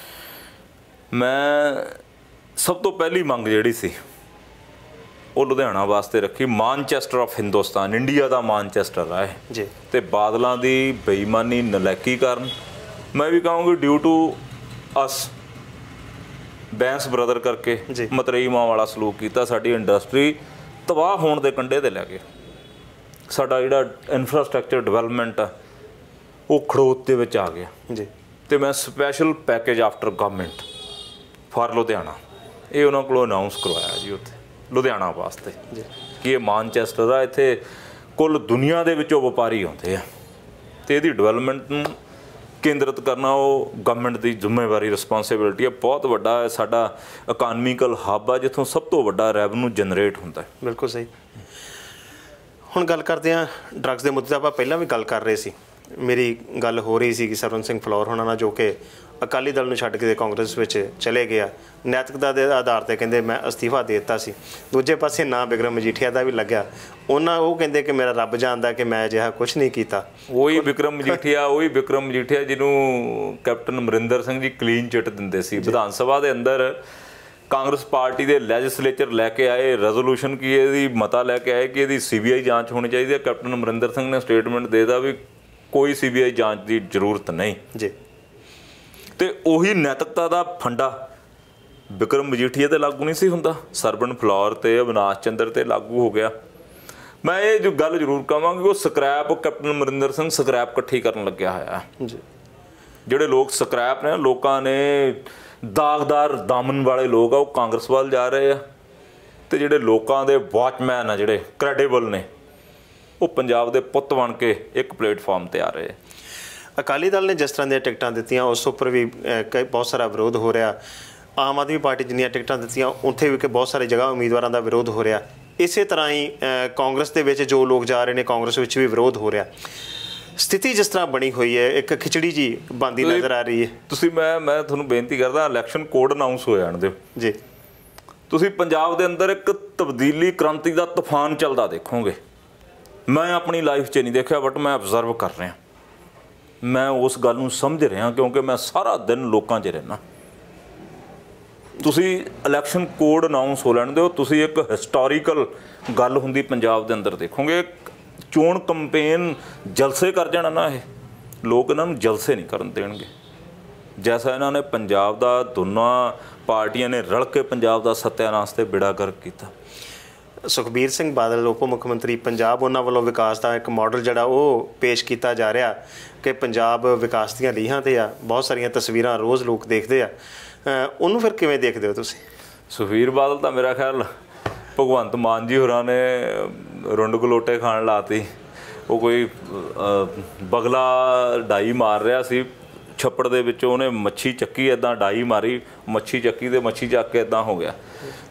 ਮੈਂ ਸਭ ਤੋਂ ਪਹਿਲੀ ਮੰਗ ਜਿਹੜੀ ਸੀ ਉਹ ਲੁਧਿਆਣਾ ਵਾਸਤੇ ਰੱਖੀ। ਮਾਨਚੈਸਟਰ ਆਫ ਹਿੰਦੁਸਤਾਨ, ਇੰਡੀਆ ਦਾ ਮਾਨਚੈਸਟਰ ਆ ਇਹ ਜੀ। ਅਤੇ ਬਾਦਲਾਂ ਦੀ ਬੇਈਮਾਨੀ ਨਲਾਇਕੀ ਕਾਰਨ ਮੈਂ ਵੀ ਕਹਾਂਗੀ ਡਿਊ ਟੂ ਅਸ ਬੈਂਸ ਬ੍ਰਦਰ ਕਰਕੇ ਮਤਰੇਈ ਮਾਂ ਵਾਲਾ ਸਲੂਕ ਕੀਤਾ, ਸਾਡੀ ਇੰਡਸਟਰੀ ਤਬਾਹ ਹੋਣ ਦੇ ਕੰਢੇ 'ਤੇ ਲੈ ਗਏ। ਸਾਡਾ ਜਿਹੜਾ ਇਨਫਰਾਸਟਰਕਚਰ ਡਿਵੈਲਪਮੈਂਟ ਆ ਉਹ ਖੜੋਤ ਦੇ ਵਿੱਚ ਆ ਗਿਆ ਜੀ। ਅਤੇ ਮੈਂ special package after government for Ludhiana ਇਹ ਉਹਨਾਂ ਕੋਲੋਂ ਅਨਾਊਂਸ ਕਰਵਾਇਆ ਜੀ ਉੱਥੇ ਲੁਧਿਆਣਾ ਵਾਸਤੇ ਕਿ ਇਹ ਮਾਨਚੈਸਟਰ ਆ, ਇੱਥੇ ਕੁੱਲ ਦੁਨੀਆ ਦੇ ਵਿੱਚੋਂ ਵਪਾਰੀ ਆਉਂਦੇ ਆ ਅਤੇ ਇਹਦੀ ਡਿਵੈਲਪਮੈਂਟ ਨੂੰ ਕੇਂਦਰਿਤ ਕਰਨਾ ਉਹ ਗਵਰਨਮੈਂਟ ਦੀ ਜ਼ਿੰਮੇਵਾਰੀ ਰਿਸਪੋਂਸੀਬਿਲਿਟੀ ਹੈ। ਬਹੁਤ ਵੱਡਾ ਸਾਡਾ ਇਕਾਨਮੀਕਲ ਹੱਬ ਆ ਜਿੱਥੋਂ ਸਭ ਤੋਂ ਵੱਡਾ ਰੈਵਨਿਊ ਜਨਰੇਟ ਹੁੰਦਾ। ਬਿਲਕੁਲ ਸਹੀ। ਹੁਣ ਗੱਲ ਕਰਦੇ ਹਾਂ ਡਰੱਗਸ ਦੇ ਮੁੱਦੇ ਦਾ। ਆਪਾਂ ਪਹਿਲਾਂ ਵੀ ਗੱਲ ਕਰ ਰਹੇ ਸੀ, ਮੇਰੀ ਗੱਲ ਹੋ ਰਹੀ ਸੀ ਕਿ ਸਰਵਨ ਸਿੰਘ ਫਲੋਰ ਹੋਣਾ ਨਾਲ, ਜੋ ਕਿ ਅਕਾਲੀ ਦਲ ਨੂੰ ਛੱਡ ਕੇ ਕਾਂਗਰਸ ਵਿੱਚ ਚਲੇ ਗਿਆ, ਨੈਤਿਕਤਾ ਦੇ ਆਧਾਰ 'ਤੇ ਕਹਿੰਦੇ ਮੈਂ ਅਸਤੀਫਾ ਦੇ ਦਿੱਤਾ ਸੀ। ਦੂਜੇ ਪਾਸੇ ਨਾਂ ਬਿਕਰਮ ਮਜੀਠੀਆ ਦਾ ਵੀ ਲੱਗਿਆ, ਉਹਨਾਂ ਉਹ ਕਹਿੰਦੇ ਕਿ ਮੇਰਾ ਰੱਬ ਜਾਣਦਾ ਕਿ ਮੈਂ ਅਜਿਹਾ ਕੁਛ ਨਹੀਂ ਕੀਤਾ। ਉਹੀ ਬਿਕਰਮ ਮਜੀਠੀਆ ਉਹੀ ਬਿਕਰਮ ਮਜੀਠੀਆ ਜਿਹਨੂੰ captain Amarinder Singh ji clean chit ਦਿੰਦੇ ਸੀ। ਵਿਧਾਨ ਸਭਾ ਦੇ ਅੰਦਰ ਕਾਂਗਰਸ ਪਾਰਟੀ ਦੇ ਲੈਜਿਸਲੇਚਰ ਲੈ ਕੇ ਆਏ ਰੈਜ਼ੋਲੂਸ਼ਨ ਕੀ ਇਹਦੀ ਮਤਾ ਲੈ ਕੇ ਆਏ ਕਿ ਇਹਦੀ ਸੀ ਬੀ ਆਈ ਜਾਂਚ ਹੋਣੀ ਚਾਹੀਦੀ ਹੈ। ਕੈਪਟਨ ਅਮਰਿੰਦਰ ਸਿੰਘ ਨੇ ਸਟੇਟਮੈਂਟ ਦੇ ਦਿੱਤਾ ਵੀ ਕੋਈ ਸੀ ਬੀ ਆਈ ਜਾਂਚ ਦੀ ਜ਼ਰੂਰਤ ਨਹੀਂ ਜੀ। ਅਤੇ ਉਹੀ ਨੈਤਿਕਤਾ ਦਾ ਫੰਡਾ ਬਿਕਰਮ ਮਜੀਠੀਆ 'ਤੇ ਲਾਗੂ ਨਹੀਂ ਸੀ ਹੁੰਦਾ, ਸਰਵਨ ਫਲੋਰ 'ਤੇ ਅਵਿਨਾਸ਼ ਚੰਦਰ 'ਤੇ ਲਾਗੂ ਹੋ ਗਿਆ। ਮੈਂ ਇਹ ਜੋ ਗੱਲ ਜ਼ਰੂਰ ਕਹਾਂਗੀ ਉਹ scrap captain Amarinder Singh scrap ਇਕੱਠੀ ਕਰਨ ਲੱਗਿਆ ਹੋਇਆ ਜੀ। ਜਿਹੜੇ ਲੋਕ ਸਕਰੈਪ ਨੇ, ਲੋਕਾਂ ਨੇ ਦਾਗਦਾਰ ਦਾਮਨ ਵਾਲੇ ਲੋਕ ਆ ਉਹ ਕਾਂਗਰਸ ਵੱਲ ਜਾ ਰਹੇ ਆ, ਅਤੇ ਜਿਹੜੇ ਲੋਕਾਂ ਦੇ ਵਾਚਮੈਨ ਆ ਜਿਹੜੇ ਕ੍ਰੈਡੀਬਲ ਨੇ ਉਹ ਪੰਜਾਬ ਦੇ ਪੁੱਤ ਬਣ ਕੇ ਇੱਕ ਪਲੇਟਫਾਰਮ 'ਤੇ ਆ ਰਹੇ ਆ। ਅਕਾਲੀ ਦਲ ਨੇ ਜਿਸ ਤਰ੍ਹਾਂ ਦੀਆਂ ਟਿਕਟਾਂ ਦਿੱਤੀਆਂ ਉਸ ਉੱਪਰ ਵੀ ਕਈ ਬਹੁਤ ਸਾਰਾ ਵਿਰੋਧ ਹੋ ਰਿਹਾ। ਆਮ ਆਦਮੀ ਪਾਰਟੀ ਜਿੰਨੀਆਂ ਟਿਕਟਾਂ ਦਿੱਤੀਆਂ ਉੱਥੇ ਵੀ ਕਿ ਬਹੁਤ ਸਾਰੀ ਜਗ੍ਹਾ ਉਮੀਦਵਾਰਾਂ ਦਾ ਵਿਰੋਧ ਹੋ ਰਿਹਾ। ਇਸੇ ਤਰ੍ਹਾਂ ਹੀ ਕਾਂਗਰਸ ਦੇ ਵਿੱਚ ਜੋ ਲੋਕ ਜਾ ਰਹੇ ਨੇ ਕਾਂਗਰਸ ਵਿੱਚ ਵੀ ਵਿਰੋਧ ਹੋ ਰਿਹਾ। ਸਥਿਤੀ ਜਿਸ ਤਰ੍ਹਾਂ ਬਣੀ ਹੋਈ ਹੈ ਇੱਕ ਖਿਚੜੀ ਜੀ ਬਣਦੀ ਨਜ਼ਰ ਆ ਰਹੀ ਹੈ। ਤੁਸੀਂ ਮੈਂ ਮੈਂ ਤੁਹਾਨੂੰ ਬੇਨਤੀ ਕਰਦਾ ਇਲੈਕਸ਼ਨ ਕੋਡ ਅਨਾਊਂਸ ਹੋ ਜਾਣ ਦਿਓ ਜੀ। ਤੁਸੀਂ ਪੰਜਾਬ ਦੇ ਅੰਦਰ ਇੱਕ ਤਬਦੀਲੀ ਕ੍ਰਾਂਤੀ ਦਾ ਤੂਫਾਨ ਚੱਲਦਾ ਦੇਖੋਗੇ। ਮੈਂ ਆਪਣੀ ਲਾਈਫ 'ਚ ਨਹੀਂ ਦੇਖਿਆ ਬਟ ਮੈਂ ਅਬਜ਼ਰਵ ਕਰ ਰਿਹਾ, ਮੈਂ ਉਸ ਗੱਲ ਨੂੰ ਸਮਝ ਰਿਹਾ ਕਿਉਂਕਿ ਮੈਂ ਸਾਰਾ ਦਿਨ ਲੋਕਾਂ 'ਚ ਰਹਿਣਾ। ਤੁਸੀਂ ਇਲੈਕਸ਼ਨ ਕੋਡ ਅਨਾਊਂਸ ਹੋ ਲੈਣ ਦਿਓ, ਤੁਸੀਂ ਇੱਕ ਹਿਸਟੋਰੀਕਲ ਗੱਲ ਹੁੰਦੀ ਪੰਜਾਬ ਦੇ ਅੰਦਰ ਦੇਖੋਗੇ। ਚੋਣ ਕੰਪੇਨ ਜਲਸੇ ਕਰ ਜਾਣਾ ਨਾ, ਇਹ ਲੋਕ ਇਹਨਾਂ ਨੂੰ ਜਲਸੇ ਨਹੀਂ ਕਰਨ ਦੇਣਗੇ। ਜੈਸਾ ਇਹਨਾਂ ਨੇ ਪੰਜਾਬ ਦਾ ਦੋਨਾਂ ਪਾਰਟੀਆਂ ਨੇ ਰਲ ਕੇ ਪੰਜਾਬ ਦਾ ਸੱਤਿਆਨਾਸ਼ ਤੇ ਬੇੜਾ ਗਰਕ ਕੀਤਾ। ਸੁਖਬੀਰ ਸਿੰਘ ਬਾਦਲ ਉਪ ਮੁੱਖ ਮੰਤਰੀ ਪੰਜਾਬ, ਉਹਨਾਂ ਵੱਲੋਂ ਵਿਕਾਸ ਦਾ ਇੱਕ ਮਾਡਲ ਜਿਹੜਾ ਉਹ ਪੇਸ਼ ਕੀਤਾ ਜਾ ਰਿਹਾ ਕਿ ਪੰਜਾਬ ਵਿਕਾਸ ਦੀਆਂ ਲੀਹਾਂ 'ਤੇ ਆ। ਬਹੁਤ ਸਾਰੀਆਂ ਤਸਵੀਰਾਂ ਰੋਜ਼ ਲੋਕ ਦੇਖਦੇ ਆ, ਉਹਨੂੰ ਫਿਰ ਕਿਵੇਂ ਦੇਖਦੇ ਹੋ ਤੁਸੀਂ? ਸੁਖਬੀਰ ਬਾਦਲ ਤਾਂ ਮੇਰਾ ਖਿਆਲ ਭਗਵੰਤ ਮਾਨ ਜੀ ਹੋਰਾਂ ਨੇ ਰੁੰਡ ਗਲੋਟੇ ਖਾਣ ਲਾਤੀ। ਉਹ ਕੋਈ ਬਗਲਾ ਡਾਈ ਮਾਰ ਰਿਹਾ ਸੀ ਛੱਪੜ ਦੇ ਵਿੱਚੋਂ, ਉਹਨੇ ਮੱਛੀ ਚੱਕੀ, ਇੱਦਾਂ ਡਾਈ ਮਾਰੀ, ਮੱਛੀ ਚੱਕੀ ਅਤੇ ਮੱਛੀ ਚੱਕ ਕੇ ਇੱਦਾਂ ਹੋ ਗਿਆ।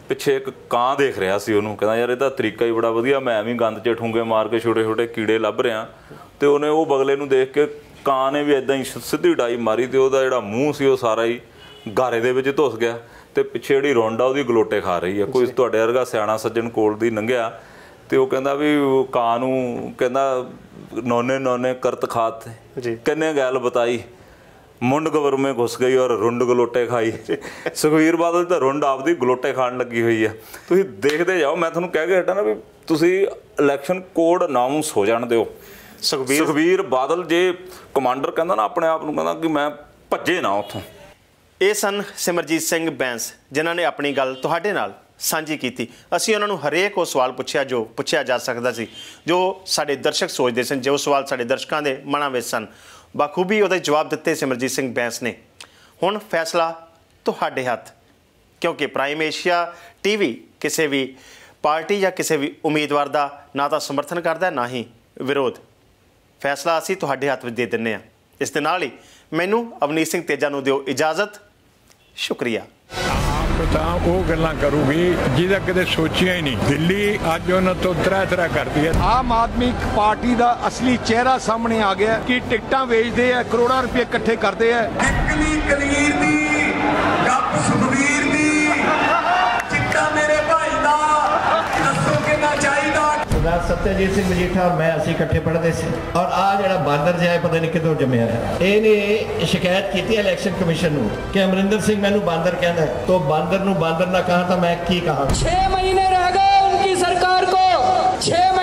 ਪਿੱਛੇ ਇੱਕ ਕਾਂ ਦੇਖ ਰਿਹਾ ਸੀ ਉਹਨੂੰ, ਕਹਿੰਦਾ ਯਾਰ ਇਹਦਾ ਤਰੀਕਾ ਹੀ ਬੜਾ ਵਧੀਆ, ਮੈਂ ਐਵੇਂ ਗੰਦ 'ਚ ਠੂੰਗੇ ਮਾਰ ਕੇ ਛੋਟੇ ਛੋਟੇ ਕੀੜੇ ਲੱਭ ਰਿਹਾ। ਤੇ ਉਹਨੇ ਉਹ ਬਗਲੇ ਨੂੰ ਦੇਖ ਕੇ ਕਾਂ ਨੇ ਵੀ ਇੱਦਾਂ ਹੀ ਸਿੱਧੀ ਡਾਈ ਮਾਰੀ ਤੇ ਉਹਦਾ ਜਿਹੜਾ ਮੂੰਹ ਸੀ ਉਹ ਸਾਰਾ ਹੀ ਗਾਰੇ ਦੇ ਵਿੱਚ ਧੁੱਸ ਗਿਆ ਤੇ ਪਿੱਛੇ ਜਿਹੜੀ ਰੁੰਡ ਆ ਉਹਦੀ ਗਲੋਟੇ ਖਾ ਰਹੀ ਆ। ਕੋਈ ਤੁਹਾਡੇ ਵਰਗਾ ਸਿਆਣਾ ਸੱਜਣ ਕੋਲ ਦੀ ਲੰਘਿਆ ਤੇ ਉਹ ਕਹਿੰਦਾ ਵੀ ਕਾਂ ਨੂੰ, ਕਹਿੰਦਾ ਨੌਨੇ ਨੌਨੇ ਕਰਤ ਖਾਤ ਕਿੰਨੇ ਗੱਲ ਬਤਾਈ, ਮੁੰਡ ਗਵਰ ਮੇ ਘੁਸ ਗਈ ਔਰ ਰੁੰਡ ਗਲੋਟੇ ਖਾਈ। ਸੁਖਬੀਰ ਬਾਦਲ ਤਾਂ ਰੁੰਡ ਆਪਦੀ ਗਲੋਟੇ ਖਾਣ ਲੱਗੀ ਹੋਈ ਆ। ਤੁਸੀਂ ਦੇਖਦੇ ਜਾਓ, ਮੈਂ ਤੁਹਾਨੂੰ ਕਹਿ ਕੇ ਹਟਾ ਨਾ ਵੀ ਤੁਸੀਂ ਇਲੈਕਸ਼ਨ ਕੋਡ ਅਨਾਊਂਸ ਹੋ ਜਾਣ ਦਿਓ। ਸੁਖਬੀਰ ਸੁਖਬੀਰ ਬਾਦਲ ਜੇ ਕਮਾਂਡਰ ਕਹਿੰਦਾ ਨਾ ਆਪਣੇ ਆਪ ਨੂੰ, ਕਹਿੰਦਾ ਕਿ ਮੈਂ ਭੱਜੇ ਨਾ ਉੱਥੋਂ। ਇਹ ਸਨ ਸਿਮਰਜੀਤ ਸਿੰਘ ਬੈਂਸ ਜਿਨ੍ਹਾਂ ਨੇ ਆਪਣੀ ਗੱਲ ਤੁਹਾਡੇ ਨਾਲ ਸਾਂਝੀ ਕੀਤੀ। ਅਸੀਂ ਉਹਨਾਂ ਨੂੰ ਹਰੇਕ ਉਹ ਸਵਾਲ ਪੁੱਛਿਆ ਜੋ ਪੁੱਛਿਆ ਜਾ ਸਕਦਾ ਸੀ, ਜੋ ਸਾਡੇ ਦਰਸ਼ਕ ਸੋਚਦੇ ਸਨ, ਜੋ ਸਵਾਲ ਸਾਡੇ ਦਰਸ਼ਕਾਂ ਦੇ ਮਨਾਂ ਵਿੱਚ ਸਨ। ਬਾਖੂਬੀ ਉਹਦੇ ਜਵਾਬ ਦਿੱਤੇ ਸਿਮਰਜੀਤ ਸਿੰਘ ਬੈਂਸ ਨੇ। ਹੁਣ ਫੈਸਲਾ ਤੁਹਾਡੇ ਹੱਥ, ਕਿਉਂਕਿ ਪ੍ਰਾਈਮ ਏਸ਼ੀਆ ਟੀ ਵੀ ਕਿਸੇ ਵੀ ਪਾਰਟੀ ਜਾਂ ਕਿਸੇ ਵੀ ਉਮੀਦਵਾਰ ਦਾ ਨਾ ਤਾਂ ਸਮਰਥਨ ਕਰਦਾ ਨਾ ਹੀ ਵਿਰੋਧ। ਫੈਸਲਾ ਅਸੀਂ ਤੁਹਾਡੇ ਹੱਥ ਵਿੱਚ ਦੇ ਦਿੰਦੇ ਹਾਂ। ਇਸ ਦੇ ਨਾਲ ਹੀ ਮੈਨੂੰ ਅਵਨੀਤ ਸਿੰਘ ਤੇਜਾ ਨੂੰ ਦਿਓ ਇਜਾਜ਼ਤ। ਸ਼ੁਕਰੀਆ। ਤਾਂ ਉਹ ਗੱਲਾਂ ਕਰੂਗੀ ਜਿਹਦਾ ਕਦੇ ਸੋਚਿਆ ਹੀ ਨਹੀਂ। ਦਿੱਲੀ ਅੱਜ ਉਹਨਾਂ ਤੋਂ ਤਰ੍ਹਾਂ ਤਰ੍ਹਾਂ ਕਰਦੀ ਹੈ। ਆਮ ਆਦਮੀ ਪਾਰਟੀ ਦਾ ਅਸਲੀ ਚਿਹਰਾ ਸਾਹਮਣੇ ਆ ਗਿਆ ਕਿ ਟਿਕਟਾਂ ਵੇਚਦੇ ਆ, ਕਰੋੜਾਂ ਰੁਪਏ ਇਕੱਠੇ ਕਰਦੇ ਆ। ਨਿਕਲੀ ਕਲੀਰ ਦੀ ਗੱਪ ਸੁਖਬੀਰ ਦੀ, ਚਿੱਟਾ ਮੇਰੇ ਭਾਈ ਦਾ, ਦੱਸੋ ਕਿੰਨਾ ਚਾਹੀਦਾ। ਸਰਦਾਰ ਸਤਿਆਜੀਤ ਸਿੰਘ ਮਜੀਠਾ ਔਰ ਮੈਂ ਅਸੀਂ ਇਕੱਠੇ ਪੜ੍ਹਦੇ ਸੀ ਔਰ ਆ ਜਿਹੜਾ ਬਾਂਦਰ ਜਿਹਾ ਪਤਾ ਨਹੀਂ ਕਿੱਥੋਂ ਜੰਮਿਆ ਹੈ, ਇਹਨੇ ਸ਼ਿਕਾਇਤ ਕੀਤੀ ਇਲੈਕਸ਼ਨ ਕਮਿਸ਼ਨ ਨੂੰ ਕਿ ਅਮਰਿੰਦਰ ਸਿੰਘ ਮੈਨੂੰ ਬਾਂਦਰ ਕਹਿੰਦਾ ਹੈ। तो बांदर नु बांदर ना कहा था मैं की कहा। छह महीने रह गए उनकी सरकार को, छह